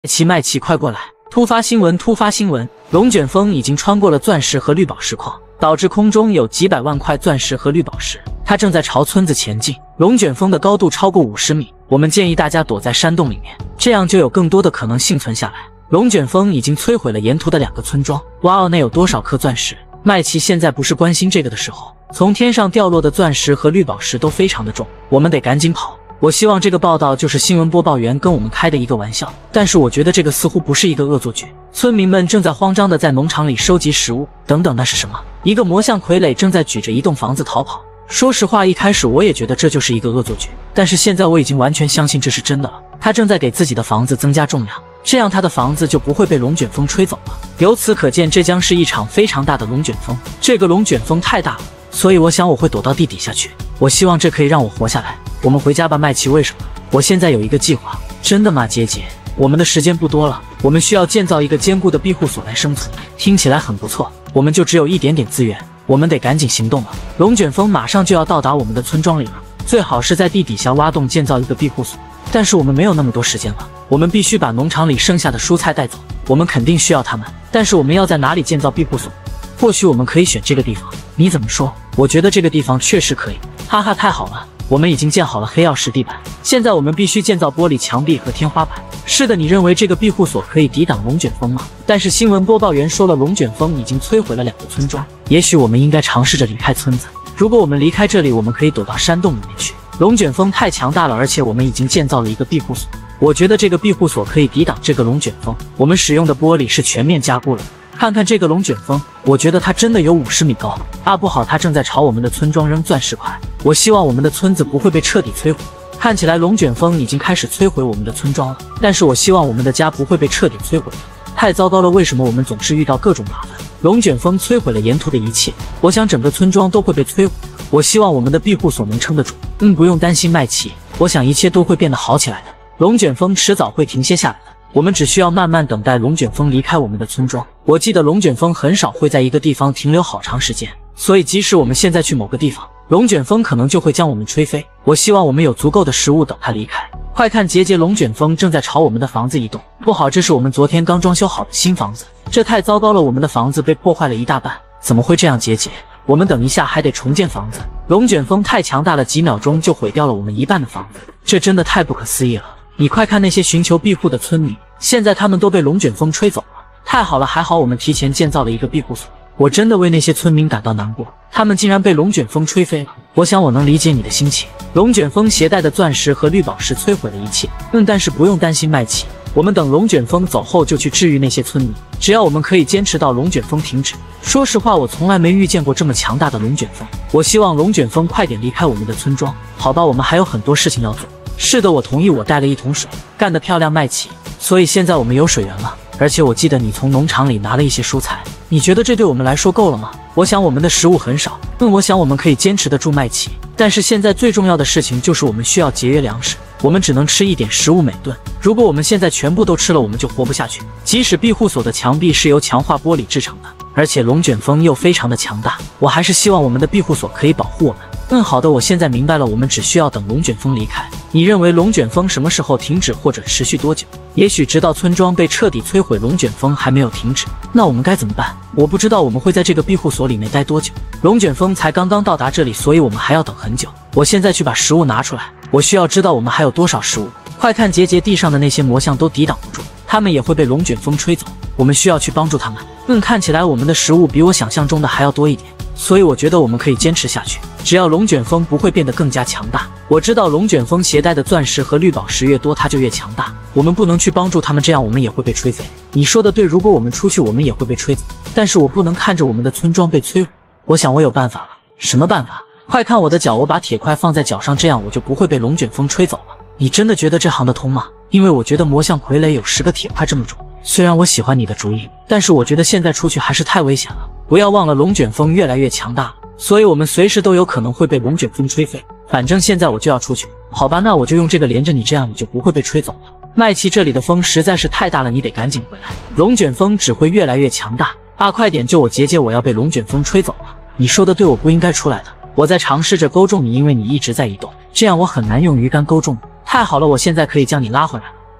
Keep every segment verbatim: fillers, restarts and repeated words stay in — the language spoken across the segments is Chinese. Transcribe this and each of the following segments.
麦奇，麦奇，快过来！突发新闻！突发新闻！龙卷风已经穿过了钻石和绿宝石矿，导致空中有几百万块钻石和绿宝石。它正在朝村子前进。龙卷风的高度超过五十米，我们建议大家躲在山洞里面，这样就有更多的可能幸存下来。龙卷风已经摧毁了沿途的两个村庄。哇哦，那有多少颗钻石？麦奇现在不是关心这个的时候。从天上掉落的钻石和绿宝石都非常的重，我们得赶紧跑。我希望这个报道就是新闻播报员跟我们开的一个玩笑，但是我觉得这个似乎不是一个恶作剧。村民们正在慌张的在农场里收集食物。等等，那是什么？一个魔像傀儡正在举着一栋房子逃跑。说实话，一开始我也觉得这就是一个恶作剧，但是现在我已经完全相信这是真的了。他正在给自己的房子增加重量，这样他的房子就不会被龙卷风吹走了。由此可见，这将是一场非常大的龙卷风。这个龙卷风太大了，所以我想我会躲到地底下去。我希望这可以让我活下来。我们回家吧，麦奇。为什么？我现在有一个计划。真的吗，姐姐？我们的时间不多了，我们需要建造一个坚固的庇护所来生存。听起来很不错，我们就只有一点点资源，我们得赶紧行动了。龙卷风马上就要到达我们的村庄里了，最好是在地底下挖洞建造一个庇护所。但是我们没有那么多时间了，我们必须把农场里剩下的蔬菜带走，我们肯定需要它们。但是我们要在哪里建造庇护所？或许我们可以选这个地方，你怎么说？我觉得这个地方确实可以。哈哈，太好了，我们已经建好了黑曜石地板，现在我们必须建造玻璃墙壁和天花板。是的，你认为这个庇护所可以抵挡龙卷风吗？但是新闻播报员说了，龙卷风已经摧毁了两个村庄，也许我们应该尝试着离开村子。如果我们离开这里，我们可以躲到山洞里面去。龙卷风太强大了，而且我们已经建造了一个庇护所，我觉得这个庇护所可以抵挡这个龙卷风。我们使用的玻璃是全面加固了。看看这个龙卷风，我觉得它真的有五十米高啊！不好，它正在朝我们的村庄扔钻石块。我希望我们的村子不会被彻底摧毁。看起来龙卷风已经开始摧毁我们的村庄了，但是我希望我们的家不会被彻底摧毁。太糟糕了，为什么我们总是遇到各种麻烦？龙卷风摧毁了沿途的一切，我想整个村庄都会被摧毁。我希望我们的庇护所能撑得住。嗯，不用担心，麦奇，我想一切都会变得好起来的。龙卷风迟早会停歇下来的。我们只需要慢慢等待龙卷风离开我们的村庄。我记得龙卷风很少会在一个地方停留好长时间，所以即使我们现在去某个地方，龙卷风可能就会将我们吹飞。我希望我们有足够的食物等它离开。快看，节节，龙卷风正在朝我们的房子移动。不好，这是我们昨天刚装修好的新房子，这太糟糕了，我们的房子被破坏了一大半。怎么会这样，节节？我们等一下还得重建房子。龙卷风太强大了，几秒钟就毁掉了我们一半的房子，这真的太不可思议了。你快看那些寻求庇护的村民，现在他们都被龙卷风吹走了。太好了，还好我们提前建造了一个庇护所。我真的为那些村民感到难过，他们竟然被龙卷风吹飞了。我想我能理解你的心情。龙卷风携带的钻石和绿宝石摧毁了一切。嗯，但是不用担心，麦奇，我们等龙卷风走后就去治愈那些村民。只要我们可以坚持到龙卷风停止。说实话，我从来没遇见过这么强大的龙卷风。我希望龙卷风快点离开我们的村庄。好吧，我们还有很多事情要做。是的，我同意，我带了一桶水。干得漂亮，麦奇。所以现在我们有水源了，而且我记得你从农场里拿了一些蔬菜。你觉得这对我们来说够了吗？我想我们的食物很少，嗯，我想我们可以坚持得住，麦奇。但是现在最重要的事情就是我们需要节约粮食，我们只能吃一点食物每顿。如果我们现在全部都吃了，我们就活不下去。即使庇护所的墙壁是由强化玻璃制成的，而且龙卷风又非常的强大，我还是希望我们的庇护所可以保护我们。嗯，好的，我现在明白了，我们只需要等龙卷风离开。你认为龙卷风什么时候停止，或者持续多久？也许直到村庄被彻底摧毁，龙卷风还没有停止。那我们该怎么办？我不知道我们会在这个庇护所里面待多久。龙卷风才刚刚到达这里，所以我们还要等很久。我现在去把食物拿出来，我需要知道我们还有多少食物。快看，节节，地上的那些魔像都抵挡不住，他们也会被龙卷风吹走。我们需要去帮助他们。嗯，看起来我们的食物比我想象中的还要多一点。所以我觉得我们可以坚持下去，只要龙卷风不会变得更加强大。我知道龙卷风携带的钻石和绿宝石越多，它就越强大。我们不能去帮助他们，这样我们也会被吹飞。你说的对，如果我们出去，我们也会被吹走。但是我不能看着我们的村庄被摧毁。我想我有办法了。什么办法？快看我的脚，我把铁块放在脚上，这样我就不会被龙卷风吹走了。你真的觉得这行得通吗？因为我觉得魔像傀儡有十个铁块这么重。虽然我喜欢你的主意，但是我觉得现在出去还是太危险了。不要忘了，龙卷风越来越强大，所以我们随时都有可能会被龙卷风吹飞。反正现在我就要出去，好吧，那我就用这个连着你，这样你就不会被吹走了。麦奇，这里的风实在是太大了，你得赶紧回来，龙卷风只会越来越强大。啊，快点救我，节节，我要被龙卷风吹走了。你说的对，我不应该出来的。我在尝试着勾中你，因为你一直在移动，这样我很难用鱼竿勾中你。太好了，我现在可以将你拉回来了。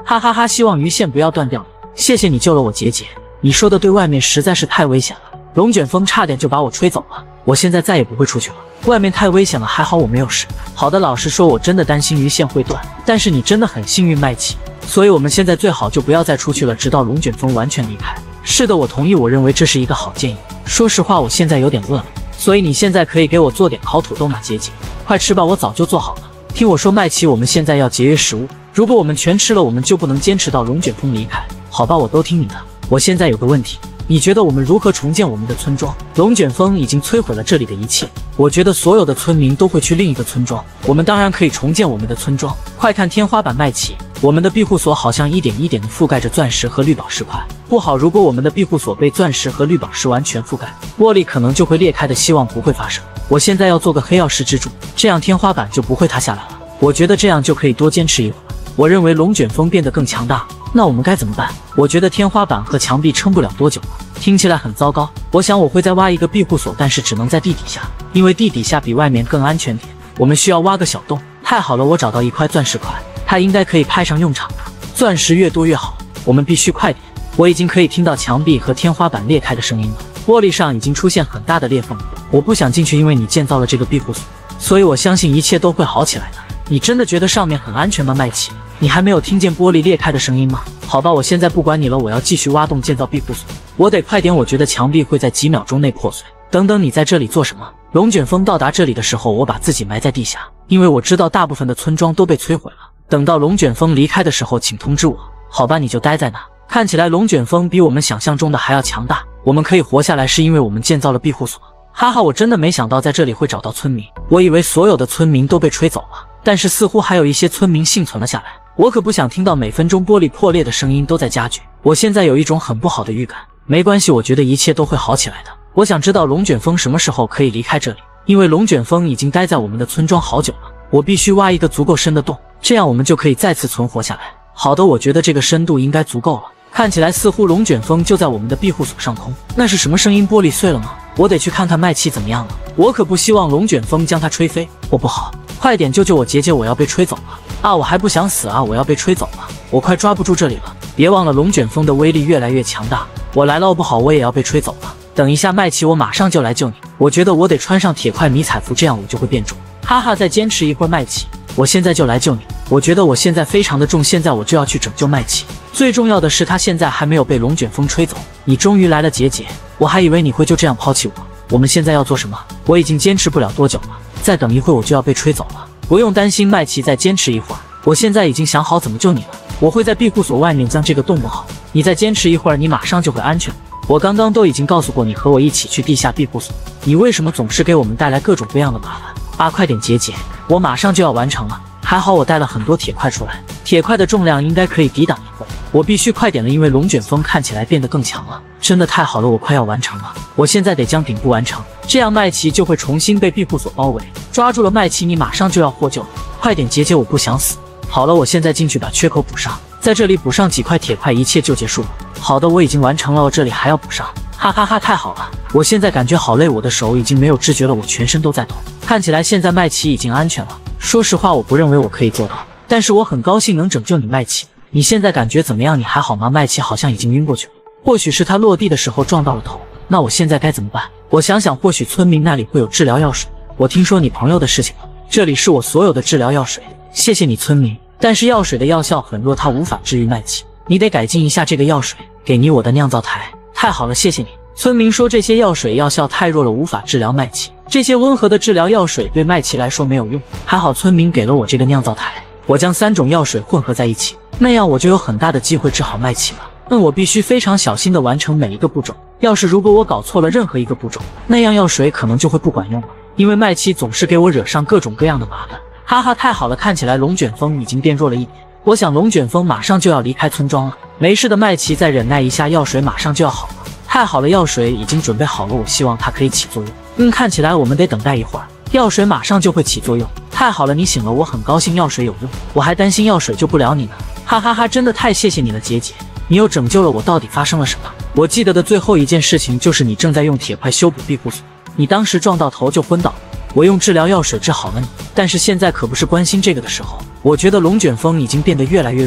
哈哈哈！希望鱼线不要断掉了，谢谢你救了我姐姐。你说的对，外面实在是太危险了，龙卷风差点就把我吹走了，我现在再也不会出去了。外面太危险了，还好我没有事。好的，老实说，我真的担心鱼线会断，但是你真的很幸运，麦琪。所以我们现在最好就不要再出去了，直到龙卷风完全离开。是的，我同意，我认为这是一个好建议。说实话，我现在有点饿了，所以你现在可以给我做点烤土豆吗，姐姐？快吃吧，我早就做好了。听我说，麦琪，我们现在要节约食物，如果我们全吃了，我们就不能坚持到龙卷风离开。好吧，我都听你的。我现在有个问题，你觉得我们如何重建我们的村庄？龙卷风已经摧毁了这里的一切，我觉得所有的村民都会去另一个村庄，我们当然可以重建我们的村庄。快看天花板，麦琪，我们的庇护所好像一点一点的覆盖着钻石和绿宝石块，不好，如果我们的庇护所被钻石和绿宝石完全覆盖，玻璃可能就会裂开的希望不会发生。我现在要做个黑曜石支柱，这样天花板就不会塌下来了，我觉得这样就可以多坚持一会儿。我认为龙卷风变得更强大，那我们该怎么办？我觉得天花板和墙壁撑不了多久了，听起来很糟糕。我想我会再挖一个庇护所，但是只能在地底下，因为地底下比外面更安全点。我们需要挖个小洞。太好了，我找到一块钻石块，它应该可以派上用场了。钻石越多越好，我们必须快点。我已经可以听到墙壁和天花板裂开的声音了，玻璃上已经出现很大的裂缝了。我不想进去，因为你建造了这个庇护所，所以我相信一切都会好起来的。你真的觉得上面很安全吗，麦琪？你还没有听见玻璃裂开的声音吗？好吧，我现在不管你了，我要继续挖洞建造庇护所。我得快点，我觉得墙壁会在几秒钟内破碎。等等，你在这里做什么？龙卷风到达这里的时候，我把自己埋在地下，因为我知道大部分的村庄都被摧毁了。等到龙卷风离开的时候，请通知我。好吧，你就待在那。看起来龙卷风比我们想象中的还要强大，我们可以活下来是因为我们建造了庇护所。哈哈，我真的没想到在这里会找到村民，我以为所有的村民都被吹走了，但是似乎还有一些村民幸存了下来。我可不想听到每分钟玻璃破裂的声音都在加剧，我现在有一种很不好的预感。没关系，我觉得一切都会好起来的。我想知道龙卷风什么时候可以离开这里，因为龙卷风已经待在我们的村庄好久了。我必须挖一个足够深的洞，这样我们就可以再次存活下来。好的，我觉得这个深度应该足够了。看起来似乎龙卷风就在我们的庇护所上空。那是什么声音？玻璃碎了吗？我得去看看麦琪怎么样了。我可不希望龙卷风将它吹飞。我不好，快点救救我姐姐，我要被吹走了啊！我还不想死啊！我要被吹走了，我快抓不住这里了。别忘了，龙卷风的威力越来越强大。我来了，不好，我也要被吹走了。等一下，麦琪，我马上就来救你。我觉得我得穿上铁块迷彩服，这样我就会变重。哈哈，再坚持一会儿，麦琪，我现在就来救你。我觉得我现在非常的重，现在我就要去拯救麦琪。最重要的是，他现在还没有被龙卷风吹走。你终于来了，姐姐，我还以为你会就这样抛弃我。我们现在要做什么？我已经坚持不了多久了，再等一会儿我就要被吹走了。不用担心，麦琪，再坚持一会儿。我现在已经想好怎么救你了，我会在庇护所外面将这个洞补好。你再坚持一会儿，你马上就会安全。我刚刚都已经告诉过你，和我一起去地下庇护所。你为什么总是给我们带来各种各样的麻烦？啊，快点，姐姐，我马上就要完成了。还好我带了很多铁块出来，铁块的重量应该可以抵挡一会儿。我必须快点了，因为龙卷风看起来变得更强了。真的太好了，我快要完成了。我现在得将顶部完成，这样麦琪就会重新被庇护所包围。抓住了麦琪，你马上就要获救了。快点，姐姐，我不想死。好了，我现在进去把缺口补上，在这里补上几块铁块，一切就结束了。好的，我已经完成了，我这里还要补上。哈哈哈，太好了！我现在感觉好累，我的手已经没有知觉了，我全身都在抖。看起来现在麦琪已经安全了。说实话，我不认为我可以做到，但是我很高兴能拯救你，麦琪。你现在感觉怎么样？你还好吗？麦琪好像已经晕过去了，或许是他落地的时候撞到了头。那我现在该怎么办？我想想，或许村民那里会有治疗药水。我听说你朋友的事情了，这里是我所有的治疗药水，谢谢你，村民。但是药水的药效很弱，它无法治愈麦琪，你得改进一下这个药水，给你我的酿造台。太好了，谢谢你。村民说这些药水药效太弱了，无法治疗麦琪。这些温和的治疗药水对麦琪来说没有用，还好村民给了我这个酿造台，我将三种药水混合在一起，那样我就有很大的机会治好麦琪了。那我必须非常小心地完成每一个步骤，要是如果我搞错了任何一个步骤，那样药水可能就会不管用了，因为麦琪总是给我惹上各种各样的麻烦。哈哈，太好了，看起来龙卷风已经变弱了一点，我想龙卷风马上就要离开村庄了。没事的，麦琪，再忍耐一下，药水马上就要好了。太好了，药水已经准备好了，我希望它可以起作用。嗯，看起来我们得等待一会儿，药水马上就会起作用。太好了，你醒了，我很高兴药水有用，我还担心药水救不了你呢。哈哈哈，真的太谢谢你了，姐姐，你又拯救了我。到底发生了什么？我记得的最后一件事情就是你正在用铁块修补庇护所，你当时撞到头就昏倒了，我用治疗药水治好了你。但是现在可不是关心这个的时候，我觉得龙卷风已经变得越来越弱了，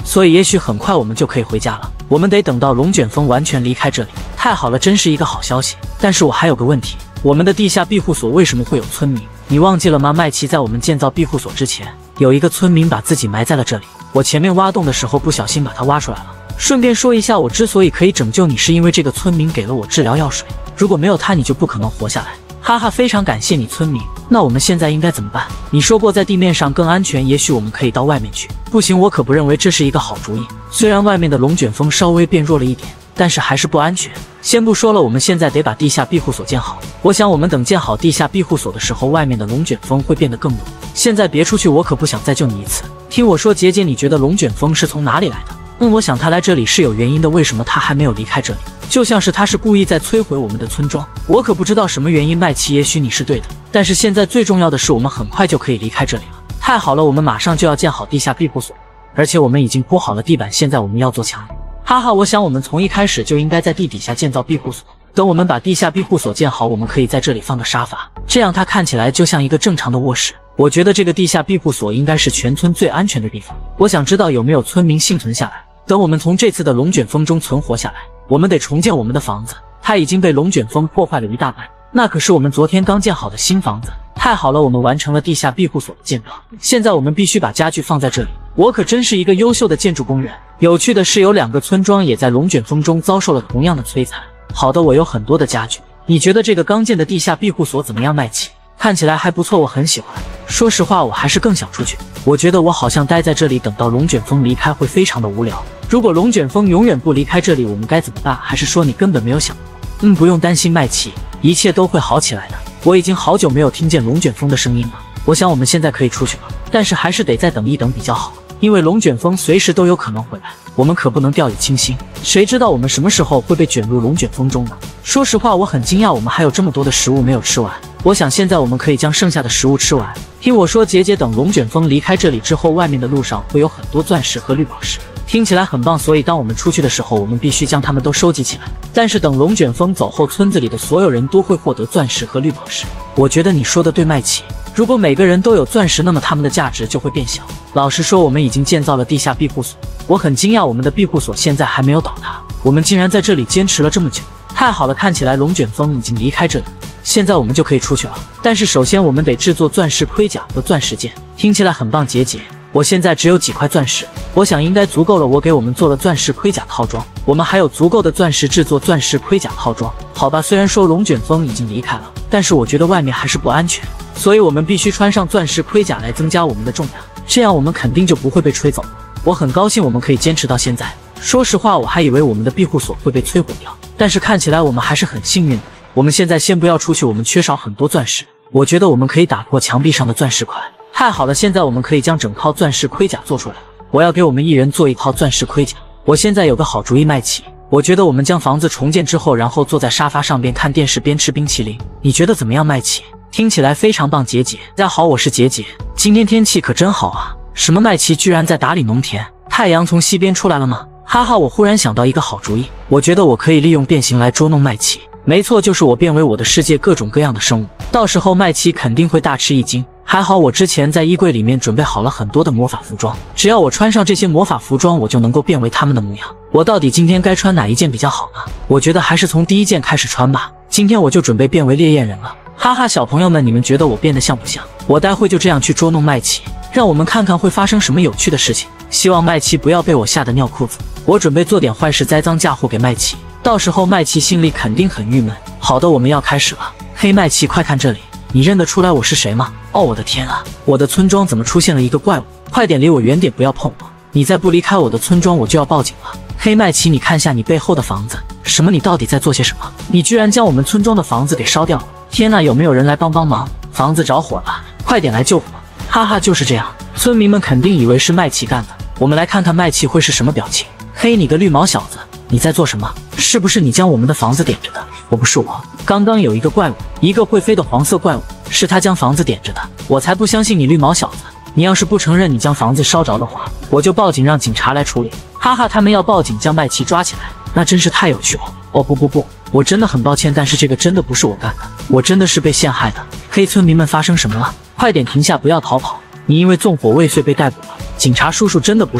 所以也许很快我们就可以回家了。我们得等到龙卷风完全离开这里。太好了，真是一个好消息。但是我还有个问题，我们的地下庇护所为什么会有村民？你忘记了吗？麦琪在我们建造庇护所之前，有一个村民把自己埋在了这里。我前面挖洞的时候不小心把他挖出来了。顺便说一下，我之所以可以拯救你，是因为这个村民给了我治疗药水，如果没有他，你就不可能活下来。哈哈，非常感谢你，村民。那我们现在应该怎么办？你说过在地面上更安全，也许我们可以到外面去。不行，我可不认为这是一个好主意。虽然外面的龙卷风稍微变弱了一点，但是还是不安全。先不说了，我们现在得把地下庇护所建好。我想我们等建好地下庇护所的时候，外面的龙卷风会变得更弱。现在别出去，我可不想再救你一次。听我说，姐姐，你觉得龙卷风是从哪里来的？嗯，我想他来这里是有原因的。为什么他还没有离开这里？就像是他是故意在摧毁我们的村庄。我可不知道什么原因，麦琪，也许你是对的，但是现在最重要的是，我们很快就可以离开这里了。太好了，我们马上就要建好地下庇护所，而且我们已经铺好了地板，现在我们要做墙。哈哈，我想我们从一开始就应该在地底下建造庇护所。等我们把地下庇护所建好，我们可以在这里放个沙发，这样它看起来就像一个正常的卧室。我觉得这个地下庇护所应该是全村最安全的地方。我想知道有没有村民幸存下来。等我们从这次的龙卷风中存活下来，我们得重建我们的房子，它已经被龙卷风破坏了一大半。那可是我们昨天刚建好的新房子。太好了，我们完成了地下庇护所的建造，现在我们必须把家具放在这里。我可真是一个优秀的建筑工人。有趣的是，有两个村庄也在龙卷风中遭受了同样的摧残。好的，我有很多的家具。你觉得这个刚建的地下庇护所怎么样，麦琪？看起来还不错，我很喜欢。说实话，我还是更想出去。我觉得我好像待在这里，等到龙卷风离开会非常的无聊。如果龙卷风永远不离开这里，我们该怎么办？还是说你根本没有想？嗯，不用担心，麦琪，一切都会好起来的。我已经好久没有听见龙卷风的声音了。我想我们现在可以出去了，但是还是得再等一等比较好，因为龙卷风随时都有可能回来，我们可不能掉以轻心。谁知道我们什么时候会被卷入龙卷风中呢？说实话，我很惊讶，我们还有这么多的食物没有吃完。我想现在我们可以将剩下的食物吃完。听我说，姐姐，等龙卷风离开这里之后，外面的路上会有很多钻石和绿宝石，听起来很棒。所以当我们出去的时候，我们必须将它们都收集起来。但是等龙卷风走后，村子里的所有人都会获得钻石和绿宝石。我觉得你说的对，麦琪。如果每个人都有钻石，那么它们的价值就会变小。老实说，我们已经建造了地下庇护所，我很惊讶我们的庇护所现在还没有倒塌，我们竟然在这里坚持了这么久。太好了，看起来龙卷风已经离开这里，现在我们就可以出去了。但是首先我们得制作钻石盔甲和钻石剑，听起来很棒，姐姐。我现在只有几块钻石，我想应该足够了。我给我们做了钻石盔甲套装，我们还有足够的钻石制作钻石盔甲套装。好吧，虽然说龙卷风已经离开了，但是我觉得外面还是不安全，所以我们必须穿上钻石盔甲来增加我们的重量，这样我们肯定就不会被吹走。我很高兴我们可以坚持到现在。说实话，我还以为我们的庇护所会被摧毁掉，但是看起来我们还是很幸运的。我们现在先不要出去，我们缺少很多钻石，我觉得我们可以打破墙壁上的钻石块。太好了，现在我们可以将整套钻石盔甲做出来。我要给我们一人做一套钻石盔甲。我现在有个好主意，麦琪，我觉得我们将房子重建之后，然后坐在沙发上边看电视边吃冰淇淋，你觉得怎么样，麦琪？听起来非常棒，姐姐。大家好，我是姐姐。今天天气可真好啊！什么？麦琪居然在打理农田？太阳从西边出来了吗？哈哈，我忽然想到一个好主意，我觉得我可以利用变形来捉弄麦琪。没错，就是我变为我的世界各种各样的生物，到时候麦琪肯定会大吃一惊。还好我之前在衣柜里面准备好了很多的魔法服装，只要我穿上这些魔法服装，我就能够变为他们的模样。我到底今天该穿哪一件比较好呢？我觉得还是从第一件开始穿吧。今天我就准备变为烈焰人了。哈哈，小朋友们，你们觉得我变得像不像？我待会就这样去捉弄麦琪，让我们看看会发生什么有趣的事情。希望麦琪不要被我吓得尿裤子。我准备做点坏事栽赃嫁祸给麦琪，到时候麦琪心里肯定很郁闷。好的，我们要开始了。嘿，麦琪，快看这里，你认得出来我是谁吗？哦，我的天啊，我的村庄怎么出现了一个怪物？快点离我远点，不要碰我！你再不离开我的村庄，我就要报警了。嘿，麦琪，你看下你背后的房子。什么？你到底在做些什么？你居然将我们村庄的房子给烧掉了！天哪，有没有人来帮帮忙？房子着火了，快点来救火！哈哈，就是这样，村民们肯定以为是麦琪干的。我们来看看麦琪会是什么表情。嘿，你个绿毛小子，你在做什么？是不是你将我们的房子点着的？我不是我，刚刚有一个怪物，一个会飞的黄色怪物，是他将房子点着的。我才不相信你，绿毛小子！你要是不承认你将房子烧着的话，我就报警让警察来处理。哈哈，他们要报警将麦琪抓起来，那真是太有趣了。哦不不不，我真的很抱歉，但是这个真的不是我干的，我真的是被陷害的。嘿，村民们，发生什么了？快点停下，不要逃跑！你因为纵火未遂被逮捕了。警察叔叔，真的不是我，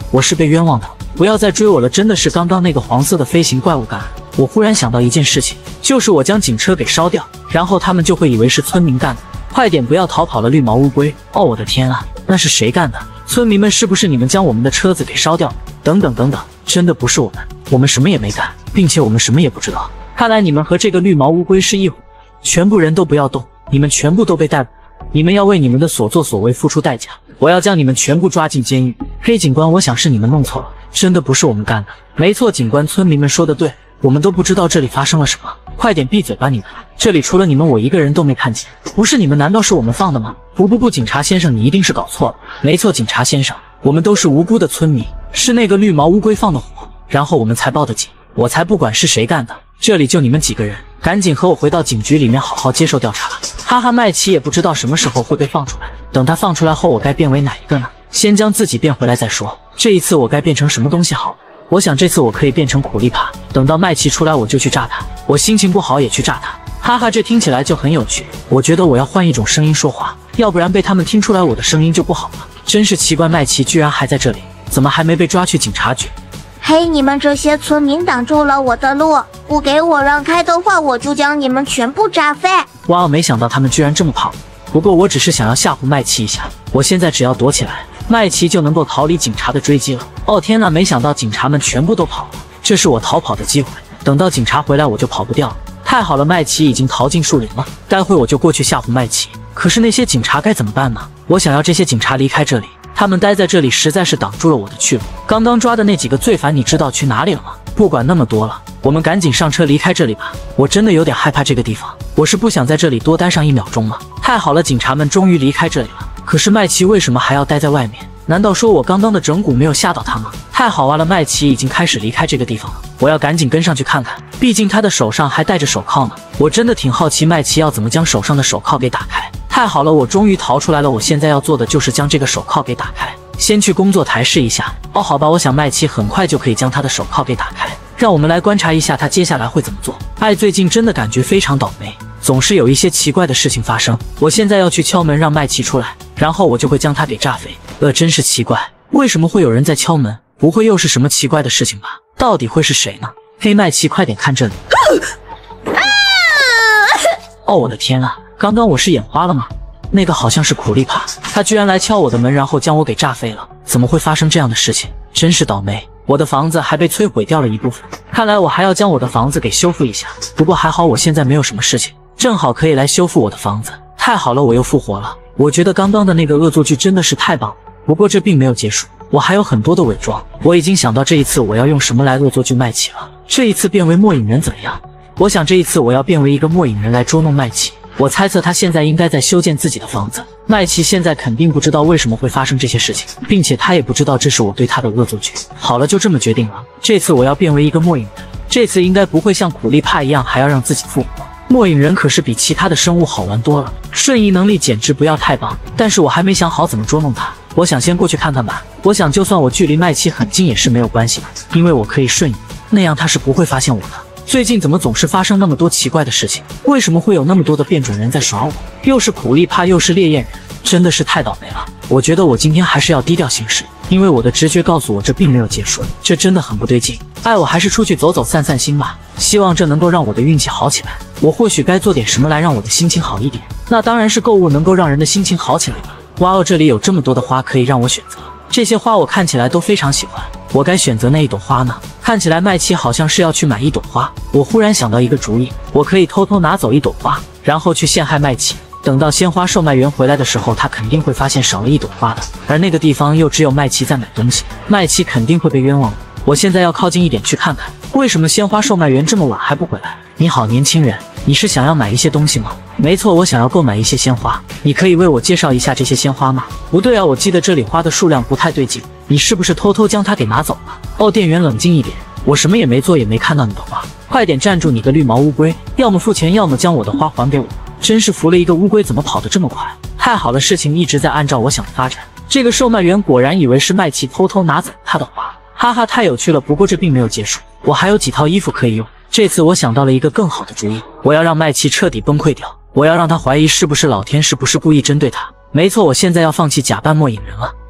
我是被冤枉的，不要再追我了，真的是刚刚那个黄色的飞行怪物干的。我忽然想到一件事情，就是我将警车给烧掉，然后他们就会以为是村民干的。快点不要逃跑了，绿毛乌龟！哦，我的天啊，那是谁干的？村民们，是不是你们将我们的车子给烧掉？等等等等，真的不是我们，我们什么也没干，并且我们什么也不知道。看来你们和这个绿毛乌龟是一伙，全部人都不要动，你们全部都被逮捕，你们要为你们的所作所为付出代价。我要将你们全部抓进监狱。黑警官，我想是你们弄错了，真的不是我们干的。没错，警官，村民们说的对，我们都不知道这里发生了什么。快点闭嘴吧你们！这里除了你们，我一个人都没看见。不是你们，难道是我们放的吗？不不不，警察先生，你一定是搞错了。没错，警察先生，我们都是无辜的村民，是那个绿毛乌龟放的火，然后我们才报的警。我才不管是谁干的，这里就你们几个人，赶紧和我回到警局里面好好接受调查。哈哈，麦琪也不知道什么时候会被放出来，等他放出来后，我该变为哪一个呢？先将自己变回来再说。这一次我该变成什么东西好了？我想这次我可以变成苦力怕，等到麦琪出来我就去炸他，我心情不好也去炸他。哈哈，这听起来就很有趣。我觉得我要换一种声音说话，要不然被他们听出来我的声音就不好了。真是奇怪，麦琪居然还在这里，怎么还没被抓去警察局？ 嘿，你们这些村民挡住了我的路，不给我让开的话，我就将你们全部炸飞！ 哇，没想到他们居然这么胖。不过我只是想要吓唬麦琪一下，我现在只要躲起来，麦琪就能够逃离警察的追击了。哦天哪，没想到警察们全部都跑了，这是我逃跑的机会。等到警察回来我就跑不掉了。太好了，麦琪已经逃进树林了，待会我就过去吓唬麦琪。可是那些警察该怎么办呢？我想要这些警察离开这里，他们待在这里实在是挡住了我的去路。刚刚抓的那几个罪犯，你知道去哪里了吗？不管那么多了，我们赶紧上车离开这里吧。我真的有点害怕这个地方，我是不想在这里多待上一秒钟了。太好了，警察们终于离开这里了。可是麦琪为什么还要待在外面？难道说我刚刚的整蛊没有吓到他吗？太好玩了，麦琪已经开始离开这个地方了，我要赶紧跟上去看看，毕竟他的手上还戴着手铐呢。我真的挺好奇麦琪要怎么将手上的手铐给打开。太好了，我终于逃出来了，我现在要做的就是将这个手铐给打开。先去工作台试一下。哦，好吧，我想麦琪很快就可以将他的手铐给打开。让我们来观察一下他接下来会怎么做。爱最近真的感觉非常倒霉，总是有一些奇怪的事情发生。我现在要去敲门让麦琪出来，然后我就会将他给炸飞。呃，真是奇怪，为什么会有人在敲门？不会又是什么奇怪的事情吧？到底会是谁呢？黑麦琪，快点看这里！哦，我的天啊，刚刚我是眼花了吗？那个好像是苦力怕，他居然来敲我的门，然后将我给炸飞了。怎么会发生这样的事情？真是倒霉！我的房子还被摧毁掉了一部分，看来我还要将我的房子给修复一下。不过还好我现在没有什么事情，正好可以来修复我的房子。太好了，我又复活了。我觉得刚刚的那个恶作剧真的是太棒了。不过这并没有结束，我还有很多的伪装。我已经想到这一次我要用什么来恶作剧麦琪了。这一次变为末影人怎么样？我想这一次我要变为一个末影人来捉弄麦琪。我猜测他现在应该在修建自己的房子。麦琪现在肯定不知道为什么会发生这些事情，并且他也不知道这是我对他的恶作剧。好了，就这么决定了。这次我要变为一个末影人，这次应该不会像苦力怕一样还要让自己复活。末影人可是比其他的生物好玩多了，瞬移能力简直不要太棒。但是我还没想好怎么捉弄他，我想先过去看看吧。我想就算我距离麦琪很近也是没有关系的，因为我可以瞬移，那样他是不会发现我的。最近怎么总是发生那么多奇怪的事情？为什么会有那么多的变种人在耍我？又是苦力怕，又是烈焰人，真的是太倒霉了。我觉得我今天还是要低调行事，因为我的直觉告诉我这并没有结束，这真的很不对劲。哎，我还是出去走走散散心吧，希望这能够让我的运气好起来。我或许该做点什么来让我的心情好一点，那当然是购物能够让人的心情好起来了。哇哦，这里有这么多的花可以让我选择，这些花我看起来都非常喜欢，我该选择哪一朵花呢？看起来麦琪好像是要去买一朵花，我忽然想到一个主意，我可以偷偷拿走一朵花，然后去陷害麦琪。等到鲜花售卖员回来的时候，他肯定会发现少了一朵花的，而那个地方又只有麦琪在买东西，麦琪肯定会被冤枉的。我现在要靠近一点去看看，为什么鲜花售卖员这么晚还不回来？你好，年轻人，你是想要买一些东西吗？没错，我想要购买一些鲜花，你可以为我介绍一下这些鲜花吗？不对啊，我记得这里花的数量不太对劲，你是不是偷偷将它给拿走了？哦，店员冷静一点，我什么也没做，也没看到你的花，快点站住，你个绿毛乌龟，要么付钱，要么将我的花还给我。真是服了一个乌龟，怎么跑得这么快？太好了，事情一直在按照我想的发展。这个售卖员果然以为是麦琪偷偷拿走他的花，哈哈，太有趣了。不过这并没有结束，我还有几套衣服可以用。这次我想到了一个更好的主意，我要让麦琪彻底崩溃掉，我要让他怀疑是不是老天是不是故意针对他。没错，我现在要放弃假扮末影人了，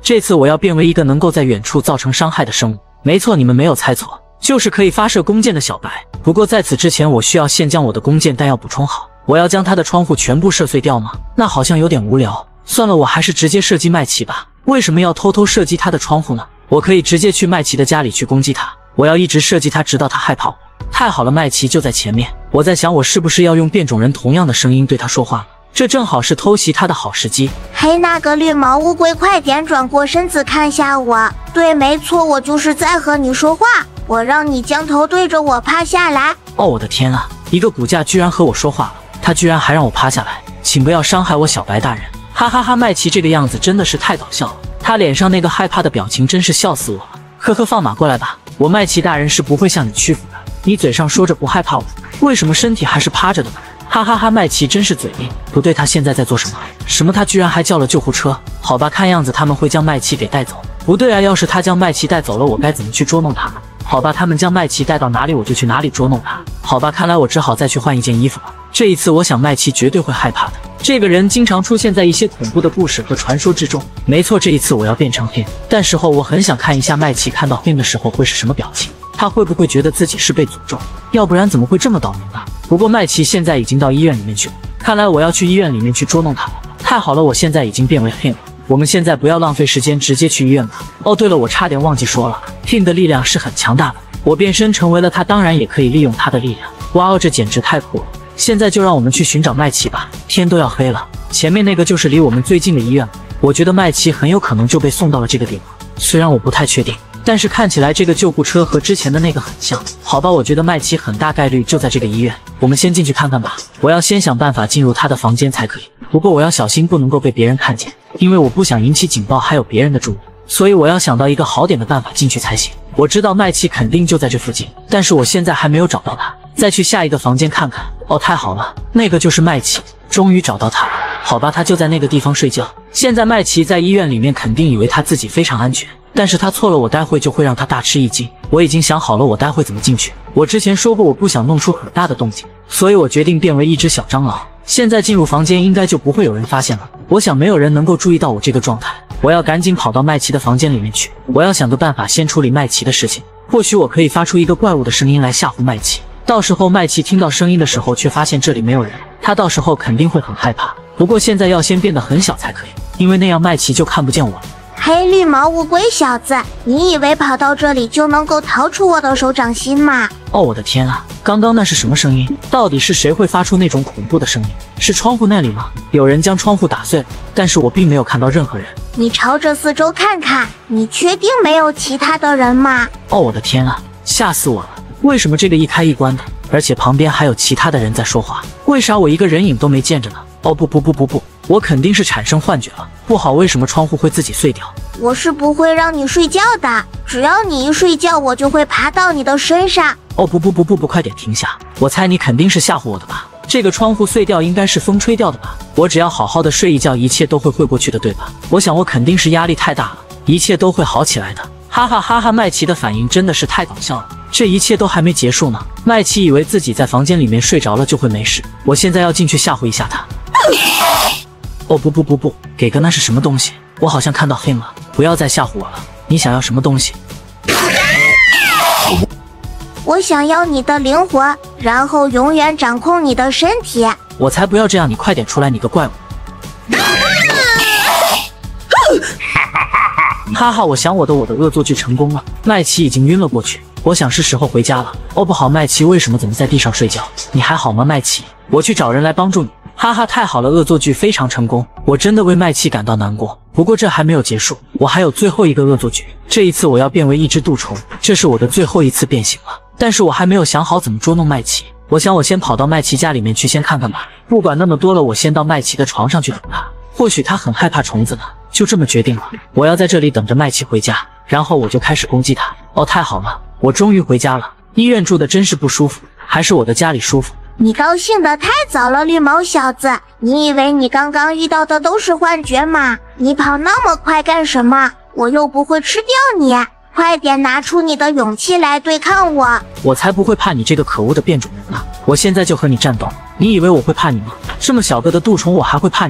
这次我要变为一个能够在远处造成伤害的生物。没错，你们没有猜错，就是可以发射弓箭的小白。不过在此之前，我需要先将我的弓箭弹药补充好。我要将他的窗户全部射碎掉吗？那好像有点无聊。算了，我还是直接射击麦琪吧。为什么要偷偷射击他的窗户呢？我可以直接去麦琪的家里去攻击他。我要一直射击他，直到他害怕我。太好了，麦琪就在前面。我在想，我是不是要用变种人同样的声音对他说话呢？这正好是偷袭他的好时机。 嘿，那个绿毛乌龟，快点转过身子看下我。对，没错，我就是在和你说话。我让你将头对着我趴下来。 哦，我的天啊！一个骨架居然和我说话了，他居然还让我趴下来，请不要伤害我小白大人。哈哈哈，麦琪这个样子真的是太搞笑了，他脸上那个害怕的表情真是笑死我了。呵呵，放马过来吧，我麦琪大人是不会向你屈服的。你嘴上说着不害怕我，为什么身体还是趴着的呢？哈哈哈，麦琪真是嘴硬。不对，他现在在做什么？什么？他居然还叫了救护车？好吧，看样子他们会将麦琪给带走。不对啊，要是他将麦琪带走了，我该怎么去捉弄他？好吧，他们将麦琪带到哪里，我就去哪里捉弄他。好吧，看来我只好再去换一件衣服了。这一次，我想麦琪绝对会害怕的。这个人经常出现在一些恐怖的故事和传说之中。没错，这一次我要变成 him， 但时候我很想看一下麦琪看到 him 的时候会是什么表情。他会不会觉得自己是被诅咒？要不然怎么会这么倒霉呢？不过麦琪现在已经到医院里面去了，看来我要去医院里面去捉弄他了。太好了，我现在已经变为 him 了。我们现在不要浪费时间，直接去医院吧。哦，对了，我差点忘记说了 ，him 的力量是很强大的。我变身成为了他，当然也可以利用他的力量。哇哦，这简直太酷了！现在就让我们去寻找麦琪吧。天都要黑了，前面那个就是离我们最近的医院了。我觉得麦琪很有可能就被送到了这个地方，虽然我不太确定。但是看起来这个救护车和之前的那个很像。好吧，我觉得麦琪很大概率就在这个医院，我们先进去看看吧。我要先想办法进入他的房间才可以，不过我要小心，不能够被别人看见，因为我不想引起警报还有别人的注意，所以我要想到一个好点的办法进去才行。我知道麦琪肯定就在这附近，但是我现在还没有找到他。再去下一个房间看看。哦，太好了，那个就是麦琪，终于找到他了。好吧，他就在那个地方睡觉。现在麦琪在医院里面肯定以为他自己非常安全，但是他错了，我待会就会让他大吃一惊。我已经想好了，我待会怎么进去。我之前说过我不想弄出很大的动静，所以我决定变为一只小蟑螂。现在进入房间应该就不会有人发现了，我想没有人能够注意到我这个状态。我要赶紧跑到麦琪的房间里面去，我要想个办法先处理麦琪的事情。或许我可以发出一个怪物的声音来吓唬麦琪，到时候麦琪听到声音的时候却发现这里没有人，他到时候肯定会很害怕。不过现在要先变得很小才可以，因为那样麦琪就看不见我了。 黑绿毛乌龟小子，你以为跑到这里就能够逃出我的手掌心吗？ 哦，我的天啊，刚刚那是什么声音？到底是谁会发出那种恐怖的声音？是窗户那里吗？有人将窗户打碎了，但是我并没有看到任何人。 你朝着四周看看，你确定没有其他的人吗？ 哦，我的天啊，吓死我了！为什么这个一开一关的，而且旁边还有其他的人在说话？为啥我一个人影都没见着呢？哦不不不不不，我肯定是产生幻觉了。不好，为什么窗户会自己碎掉？ 我是不会让你睡觉的，只要你一睡觉，我就会爬到你的身上。 哦不不不不不，快点停下！我猜你肯定是吓唬我的吧？这个窗户碎掉应该是风吹掉的吧？我只要好好的睡一觉，一切都会会过去的，对吧？我想我肯定是压力太大了，一切都会好起来的。哈哈哈哈！麦琪的反应真的是太搞笑了，这一切都还没结束呢。麦琪以为自己在房间里面睡着了就会没事，我现在要进去吓唬一下他。哦不不不不，给个那是什么东西？我好像看到黑了，不要再吓唬我了。你想要什么东西？ 我想要你的灵魂，然后永远掌控你的身体。 我才不要这样，你快点出来，你个怪物！哈哈，我想我的我的恶作剧成功了，麦琪已经晕了过去，我想是时候回家了。哦不好，麦琪为什么怎么在地上睡觉？你还好吗，麦琪？我去找人来帮助你。哈哈，太好了，恶作剧非常成功，我真的为麦琪感到难过。不过这还没有结束，我还有最后一个恶作剧，这一次我要变为一只蠹虫，这是我的最后一次变形了。但是我还没有想好怎么捉弄麦琪，我想我先跑到麦琪家里面去先看看吧。不管那么多了，我先到麦琪的床上去等他，或许他很害怕虫子呢。就这么决定了，我要在这里等着麦琪回家，然后我就开始攻击他。哦，太好了，我终于回家了。医院住的真是不舒服，还是我的家里舒服。 你高兴得太早了，绿毛小子，你以为你刚刚遇到的都是幻觉吗？你跑那么快干什么？我又不会吃掉你，快点拿出你的勇气来对抗我。 我才不会怕你这个可恶的变种人呢！我现在就和你战斗，你以为我会怕你吗？这么小个的蠹虫我还会怕你吗？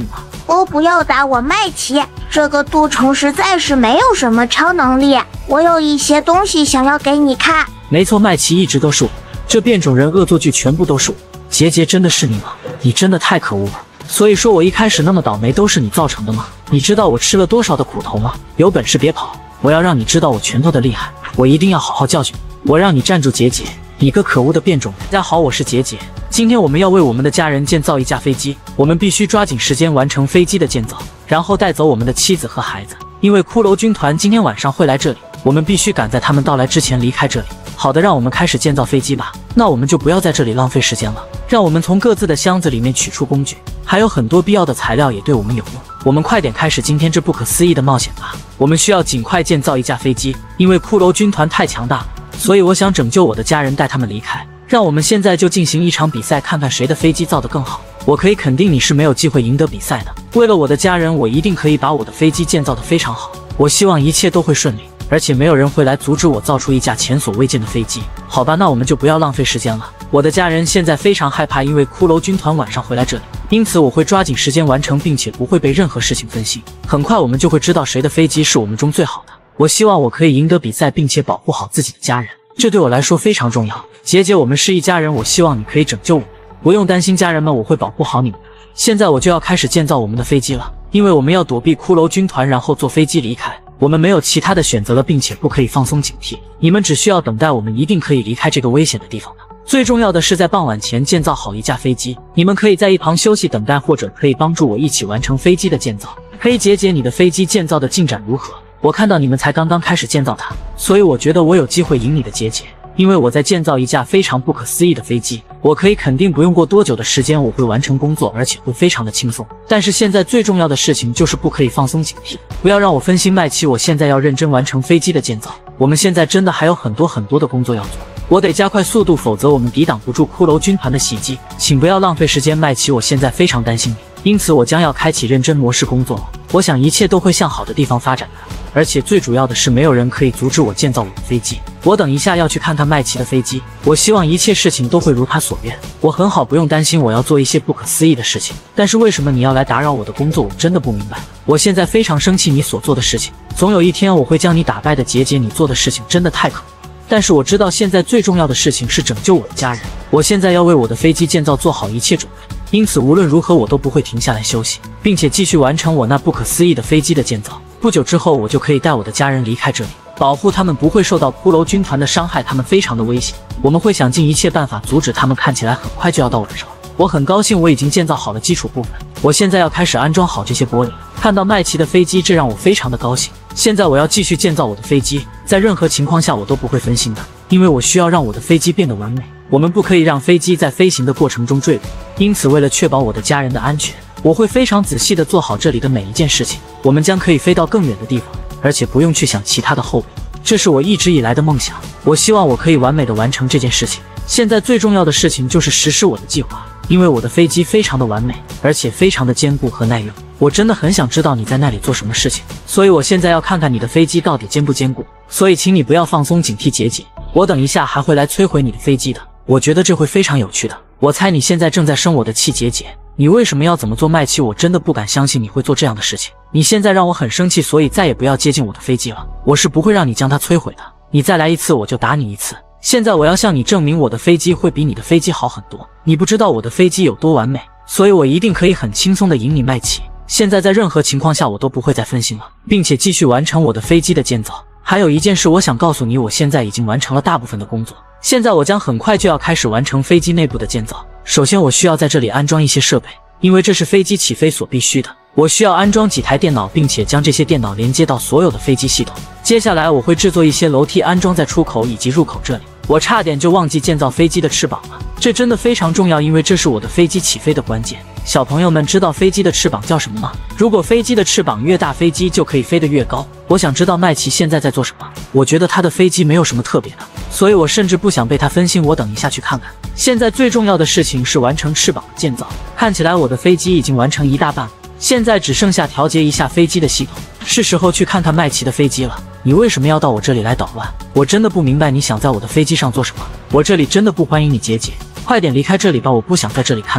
哦，不要打我麦琪，这个杜虫实在是没有什么超能力，我有一些东西想要给你看。 没错，麦琪一直都是我，这变种人恶作剧全部都是我。杰杰，真的是你吗？你真的太可恶了。所以说我一开始那么倒霉都是你造成的吗？你知道我吃了多少的苦头吗？有本事别跑，我要让你知道我拳头的厉害，我一定要好好教训你。我让你站住，杰杰，你个可恶的变种人。大家好，我是杰杰，今天我们要为我们的家人建造一架飞机，我们必须抓紧时间完成飞机的建造，然后带走我们的妻子和孩子，因为骷髅军团今天晚上会来这里，我们必须赶在他们到来之前离开这里。好的，让我们开始建造飞机吧。那我们就不要在这里浪费时间了，让我们从各自的箱子里面取出工具，还有很多必要的材料也对我们有用。我们快点开始今天这不可思议的冒险吧。我们需要尽快建造一架飞机，因为骷髅军团太强大了，所以我想拯救我的家人，带他们离开。让我们现在就进行一场比赛，看看谁的飞机造得更好。我可以肯定你是没有机会赢得比赛的。为了我的家人，我一定可以把我的飞机建造得非常好。我希望一切都会顺利，而且没有人会来阻止我造出一架前所未见的飞机。好吧，那我们就不要浪费时间了。我的家人现在非常害怕，因为骷髅军团晚上会来这里，因此我会抓紧时间完成，并且不会被任何事情分心。很快我们就会知道谁的飞机是我们中最好的。我希望我可以赢得比赛，并且保护好自己的家人，这对我来说非常重要。杰杰，我们是一家人，我希望你可以拯救我们。不用担心，家人们，我会保护好你们。现在我就要开始建造我们的飞机了，因为我们要躲避骷髅军团，然后坐飞机离开。我们没有其他的选择了，并且不可以放松警惕。你们只需要等待，我们一定可以离开这个危险的地方的。最重要的是在傍晚前建造好一架飞机。你们可以在一旁休息等待，或者可以帮助我一起完成飞机的建造。黑杰杰，你的飞机建造的进展如何？我看到你们才刚刚开始建造它，所以我觉得我有机会赢你的，杰杰。因为我在建造一架非常不可思议的飞机，我可以肯定不用过多久的时间我会完成工作，而且会非常的轻松。但是现在最重要的事情就是不可以放松警惕，不要让我分心麦琪，我现在要认真完成飞机的建造。我们现在真的还有很多很多的工作要做，我得加快速度，否则我们抵挡不住骷髅军团的袭击。请不要浪费时间，麦琪，我现在非常担心你，因此我将要开启认真模式工作了。我想一切都会向好的地方发展的，而且最主要的是没有人可以阻止我建造我的飞机。我等一下要去看看麦琪的飞机，我希望一切事情都会如他所愿。我很好，不用担心，我要做一些不可思议的事情。但是为什么你要来打扰我的工作？我真的不明白。我现在非常生气你所做的事情，总有一天我会将你打败的，杰杰，你做的事情真的太可恶。但是我知道现在最重要的事情是拯救我的家人，我现在要为我的飞机建造做好一切准备，因此无论如何我都不会停下来休息，并且继续完成我那不可思议的飞机的建造。不久之后我就可以带我的家人离开这里，保护他们不会受到骷髅军团的伤害，他们非常的危险，我们会想尽一切办法阻止他们，看起来很快就要到晚上。我很高兴我已经建造好了基础部分，我现在要开始安装好这些玻璃。看到麦琪的飞机，这让我非常的高兴。现在我要继续建造我的飞机，在任何情况下我都不会分心的，因为我需要让我的飞机变得完美。我们不可以让飞机在飞行的过程中坠落，因此为了确保我的家人的安全，我会非常仔细地做好这里的每一件事情。我们将可以飞到更远的地方，而且不用去想其他的后果。这是我一直以来的梦想，我希望我可以完美地完成这件事情。现在最重要的事情就是实施我的计划，因为我的飞机非常的完美，而且非常的坚固和耐用。我真的很想知道你在那里做什么事情，所以我现在要看看你的飞机到底坚不坚固。所以请你不要放松警惕，杰杰，我等一下还会来摧毁你的飞机的。我觉得这会非常有趣的。我猜你现在正在生我的气，杰杰，你为什么要怎么做麦琪？我真的不敢相信你会做这样的事情。你现在让我很生气，所以再也不要接近我的飞机了。我是不会让你将它摧毁的，你再来一次我就打你一次。现在我要向你证明我的飞机会比你的飞机好很多。你不知道我的飞机有多完美，所以我一定可以很轻松地赢你麦琪。现在在任何情况下我都不会再分心了，并且继续完成我的飞机的建造。还有一件事我想告诉你，我现在已经完成了大部分的工作，现在我将很快就要开始完成飞机内部的建造。首先我需要在这里安装一些设备，因为这是飞机起飞所必须的。我需要安装几台电脑，并且将这些电脑连接到所有的飞机系统。接下来我会制作一些楼梯，安装在出口以及入口这里。我差点就忘记建造飞机的翅膀了，这真的非常重要，因为这是我的飞机起飞的关键。小朋友们知道飞机的翅膀叫什么吗？如果飞机的翅膀越大，飞机就可以飞得越高。我想知道麦琪现在在做什么。我觉得他的飞机没有什么特别的，所以我甚至不想被他分心。我等一下去看看。现在最重要的事情是完成翅膀的建造，看起来我的飞机已经完成一大半了，现在只剩下调节一下飞机的系统。是时候去看看麦琪的飞机了。你为什么要到我这里来捣乱？我真的不明白你想在我的飞机上做什么。我这里真的不欢迎你，杰杰，快点离开这里吧，我不想在这里看到你。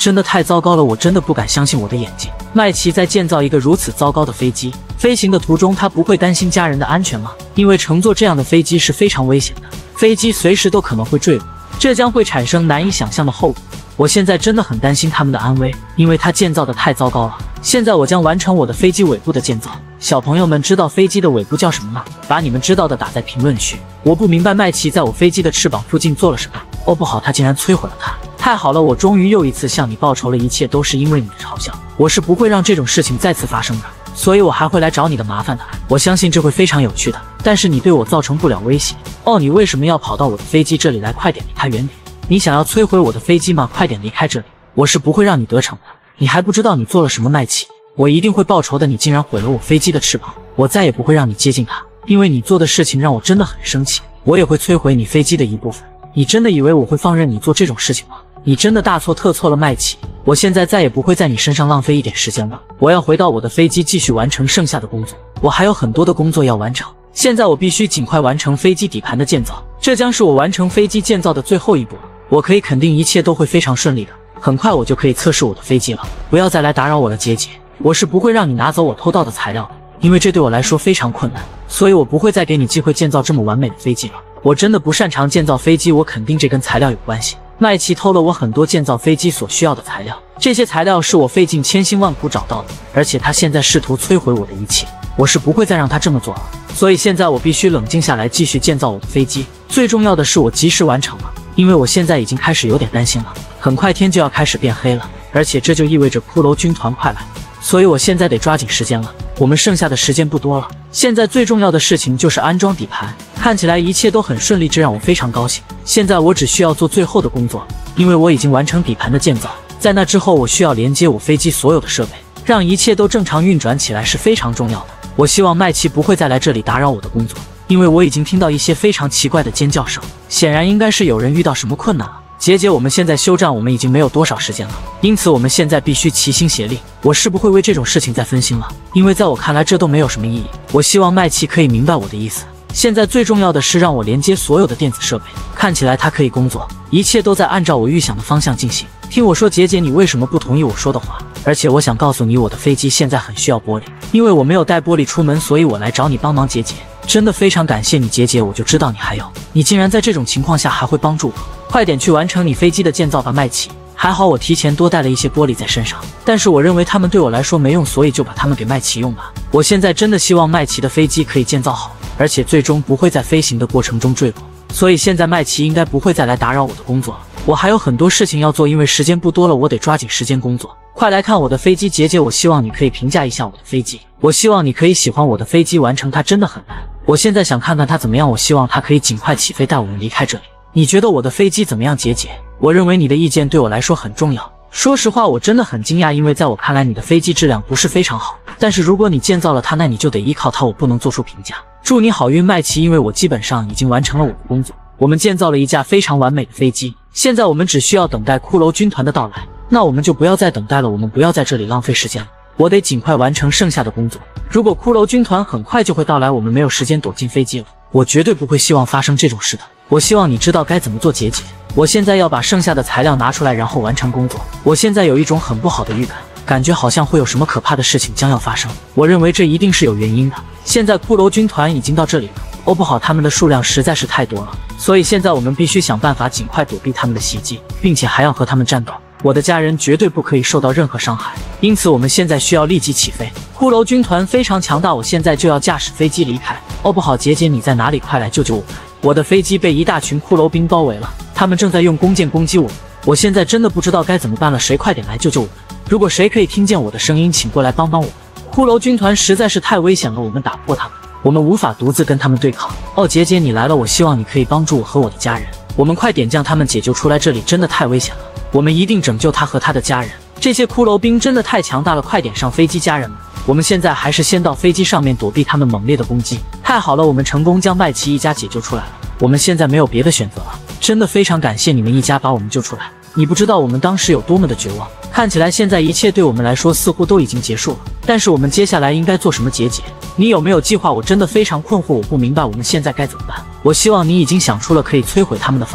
真的太糟糕了，我真的不敢相信我的眼睛。麦琪在建造一个如此糟糕的飞机，飞行的途中他不会担心家人的安全吗？因为乘坐这样的飞机是非常危险的，飞机随时都可能会坠落，这将会产生难以想象的后果。我现在真的很担心他们的安危，因为他建造的太糟糕了。现在我将完成我的飞机尾部的建造。小朋友们知道飞机的尾部叫什么吗？把你们知道的打在评论区。我不明白麦琪在我飞机的翅膀附近做了什么。哦，不好，他竟然摧毁了它！太好了，我终于又一次向你报仇了，一切都是因为你的嘲笑。我是不会让这种事情再次发生的，所以我还会来找你的麻烦的。我相信这会非常有趣的，但是你对我造成不了威胁。哦，你为什么要跑到我的飞机这里来？快点离开远点！你想要摧毁我的飞机吗？快点离开这里！我是不会让你得逞的。你还不知道你做了什么，麦琪！我一定会报仇的！你竟然毁了我飞机的翅膀，我再也不会让你接近它，因为你做的事情让我真的很生气。我也会摧毁你飞机的一部分。你真的以为我会放任你做这种事情吗？你真的大错特错了，麦琪！我现在再也不会在你身上浪费一点时间了。我要回到我的飞机继续完成剩下的工作，我还有很多的工作要完成。现在我必须尽快完成飞机底盘的建造，这将是我完成飞机建造的最后一步了。我可以肯定一切都会非常顺利的，很快我就可以测试我的飞机了。不要再来打扰我了，杰杰，我是不会让你拿走我偷到的材料的，因为这对我来说非常困难，所以我不会再给你机会建造这么完美的飞机了。我真的不擅长建造飞机，我肯定这跟材料有关系。麦琪偷了我很多建造飞机所需要的材料，这些材料是我费尽千辛万苦找到的，而且他现在试图摧毁我的一切，我是不会再让他这么做了。所以现在我必须冷静下来，继续建造我的飞机。最重要的是我及时完成了，因为我现在已经开始有点担心了。很快天就要开始变黑了，而且这就意味着骷髅军团快来，所以我现在得抓紧时间了。我们剩下的时间不多了，现在最重要的事情就是安装底盘。看起来一切都很顺利，这让我非常高兴。现在我只需要做最后的工作，因为我已经完成底盘的建造。在那之后，我需要连接我飞机所有的设备，让一切都正常运转起来是非常重要的。我希望麦琪不会再来这里打扰我的工作，因为我已经听到一些非常奇怪的尖叫声，显然应该是有人遇到什么困难了。杰杰，我们现在休战，我们已经没有多少时间了，因此我们现在必须齐心协力。我是不会为这种事情再分心了，因为在我看来这都没有什么意义。我希望麦琪可以明白我的意思。现在最重要的是让我连接所有的电子设备，看起来它可以工作，一切都在按照我预想的方向进行。听我说，杰杰，你为什么不同意我说的话？而且我想告诉你，我的飞机现在很需要玻璃，因为我没有带玻璃出门，所以我来找你帮忙，杰杰。真的非常感谢你，杰杰，我就知道你还有，你竟然在这种情况下还会帮助我。快点去完成你飞机的建造吧，麦琪。还好我提前多带了一些玻璃在身上，但是我认为它们对我来说没用，所以就把它们给麦琪用了。我现在真的希望麦琪的飞机可以建造好，而且最终不会在飞行的过程中坠落。所以现在麦琪应该不会再来打扰我的工作了。我还有很多事情要做，因为时间不多了，我得抓紧时间工作。快来看我的飞机，杰杰，我希望你可以评价一下我的飞机。我希望你可以喜欢我的飞机，完成它真的很难。我现在想看看它怎么样，我希望它可以尽快起飞，带我们离开这里。你觉得我的飞机怎么样，杰杰？我认为你的意见对我来说很重要。说实话，我真的很惊讶，因为在我看来你的飞机质量不是非常好，但是如果你建造了它，那你就得依靠它，我不能做出评价。祝你好运，麦琪，因为我基本上已经完成了我的工作，我们建造了一架非常完美的飞机，现在我们只需要等待骷髅军团的到来，那我们就不要再等待了，我们不要在这里浪费时间了，我得尽快完成剩下的工作。如果骷髅军团很快就会到来，我们没有时间躲进飞机了，我绝对不会希望发生这种事的。我希望你知道该怎么做，杰杰。我现在要把剩下的材料拿出来，然后完成工作。我现在有一种很不好的预感，感觉好像会有什么可怕的事情将要发生。我认为这一定是有原因的。现在骷髅军团已经到这里了，哦不好，他们的数量实在是太多了，所以现在我们必须想办法尽快躲避他们的袭击，并且还要和他们战斗。我的家人绝对不可以受到任何伤害，因此我们现在需要立即起飞。骷髅军团非常强大，我现在就要驾驶飞机离开。哦不好，杰杰你在哪里？快来救救我！我的飞机被一大群骷髅兵包围了，他们正在用弓箭攻击我们，我现在真的不知道该怎么办了，谁快点来救救我们！如果谁可以听见我的声音，请过来帮帮我。骷髅军团实在是太危险了，我们打不过他们，我们无法独自跟他们对抗。哦，杰杰你来了，我希望你可以帮助我和我的家人，我们快点将他们解救出来，这里真的太危险了，我们一定拯救他和他的家人。这些骷髅兵真的太强大了，快点上飞机，家人们！我们现在还是先到飞机上面躲避他们猛烈的攻击。太好了，我们成功将麦琪一家解救出来了，我们现在没有别的选择了，真的非常感谢你们一家把我们救出来。你不知道我们当时有多么的绝望，看起来现在一切对我们来说似乎都已经结束了，但是我们接下来应该做什么，杰杰？你有没有计划？我真的非常困惑，我不明白我们现在该怎么办。我希望你已经想出了可以摧毁他们的方法，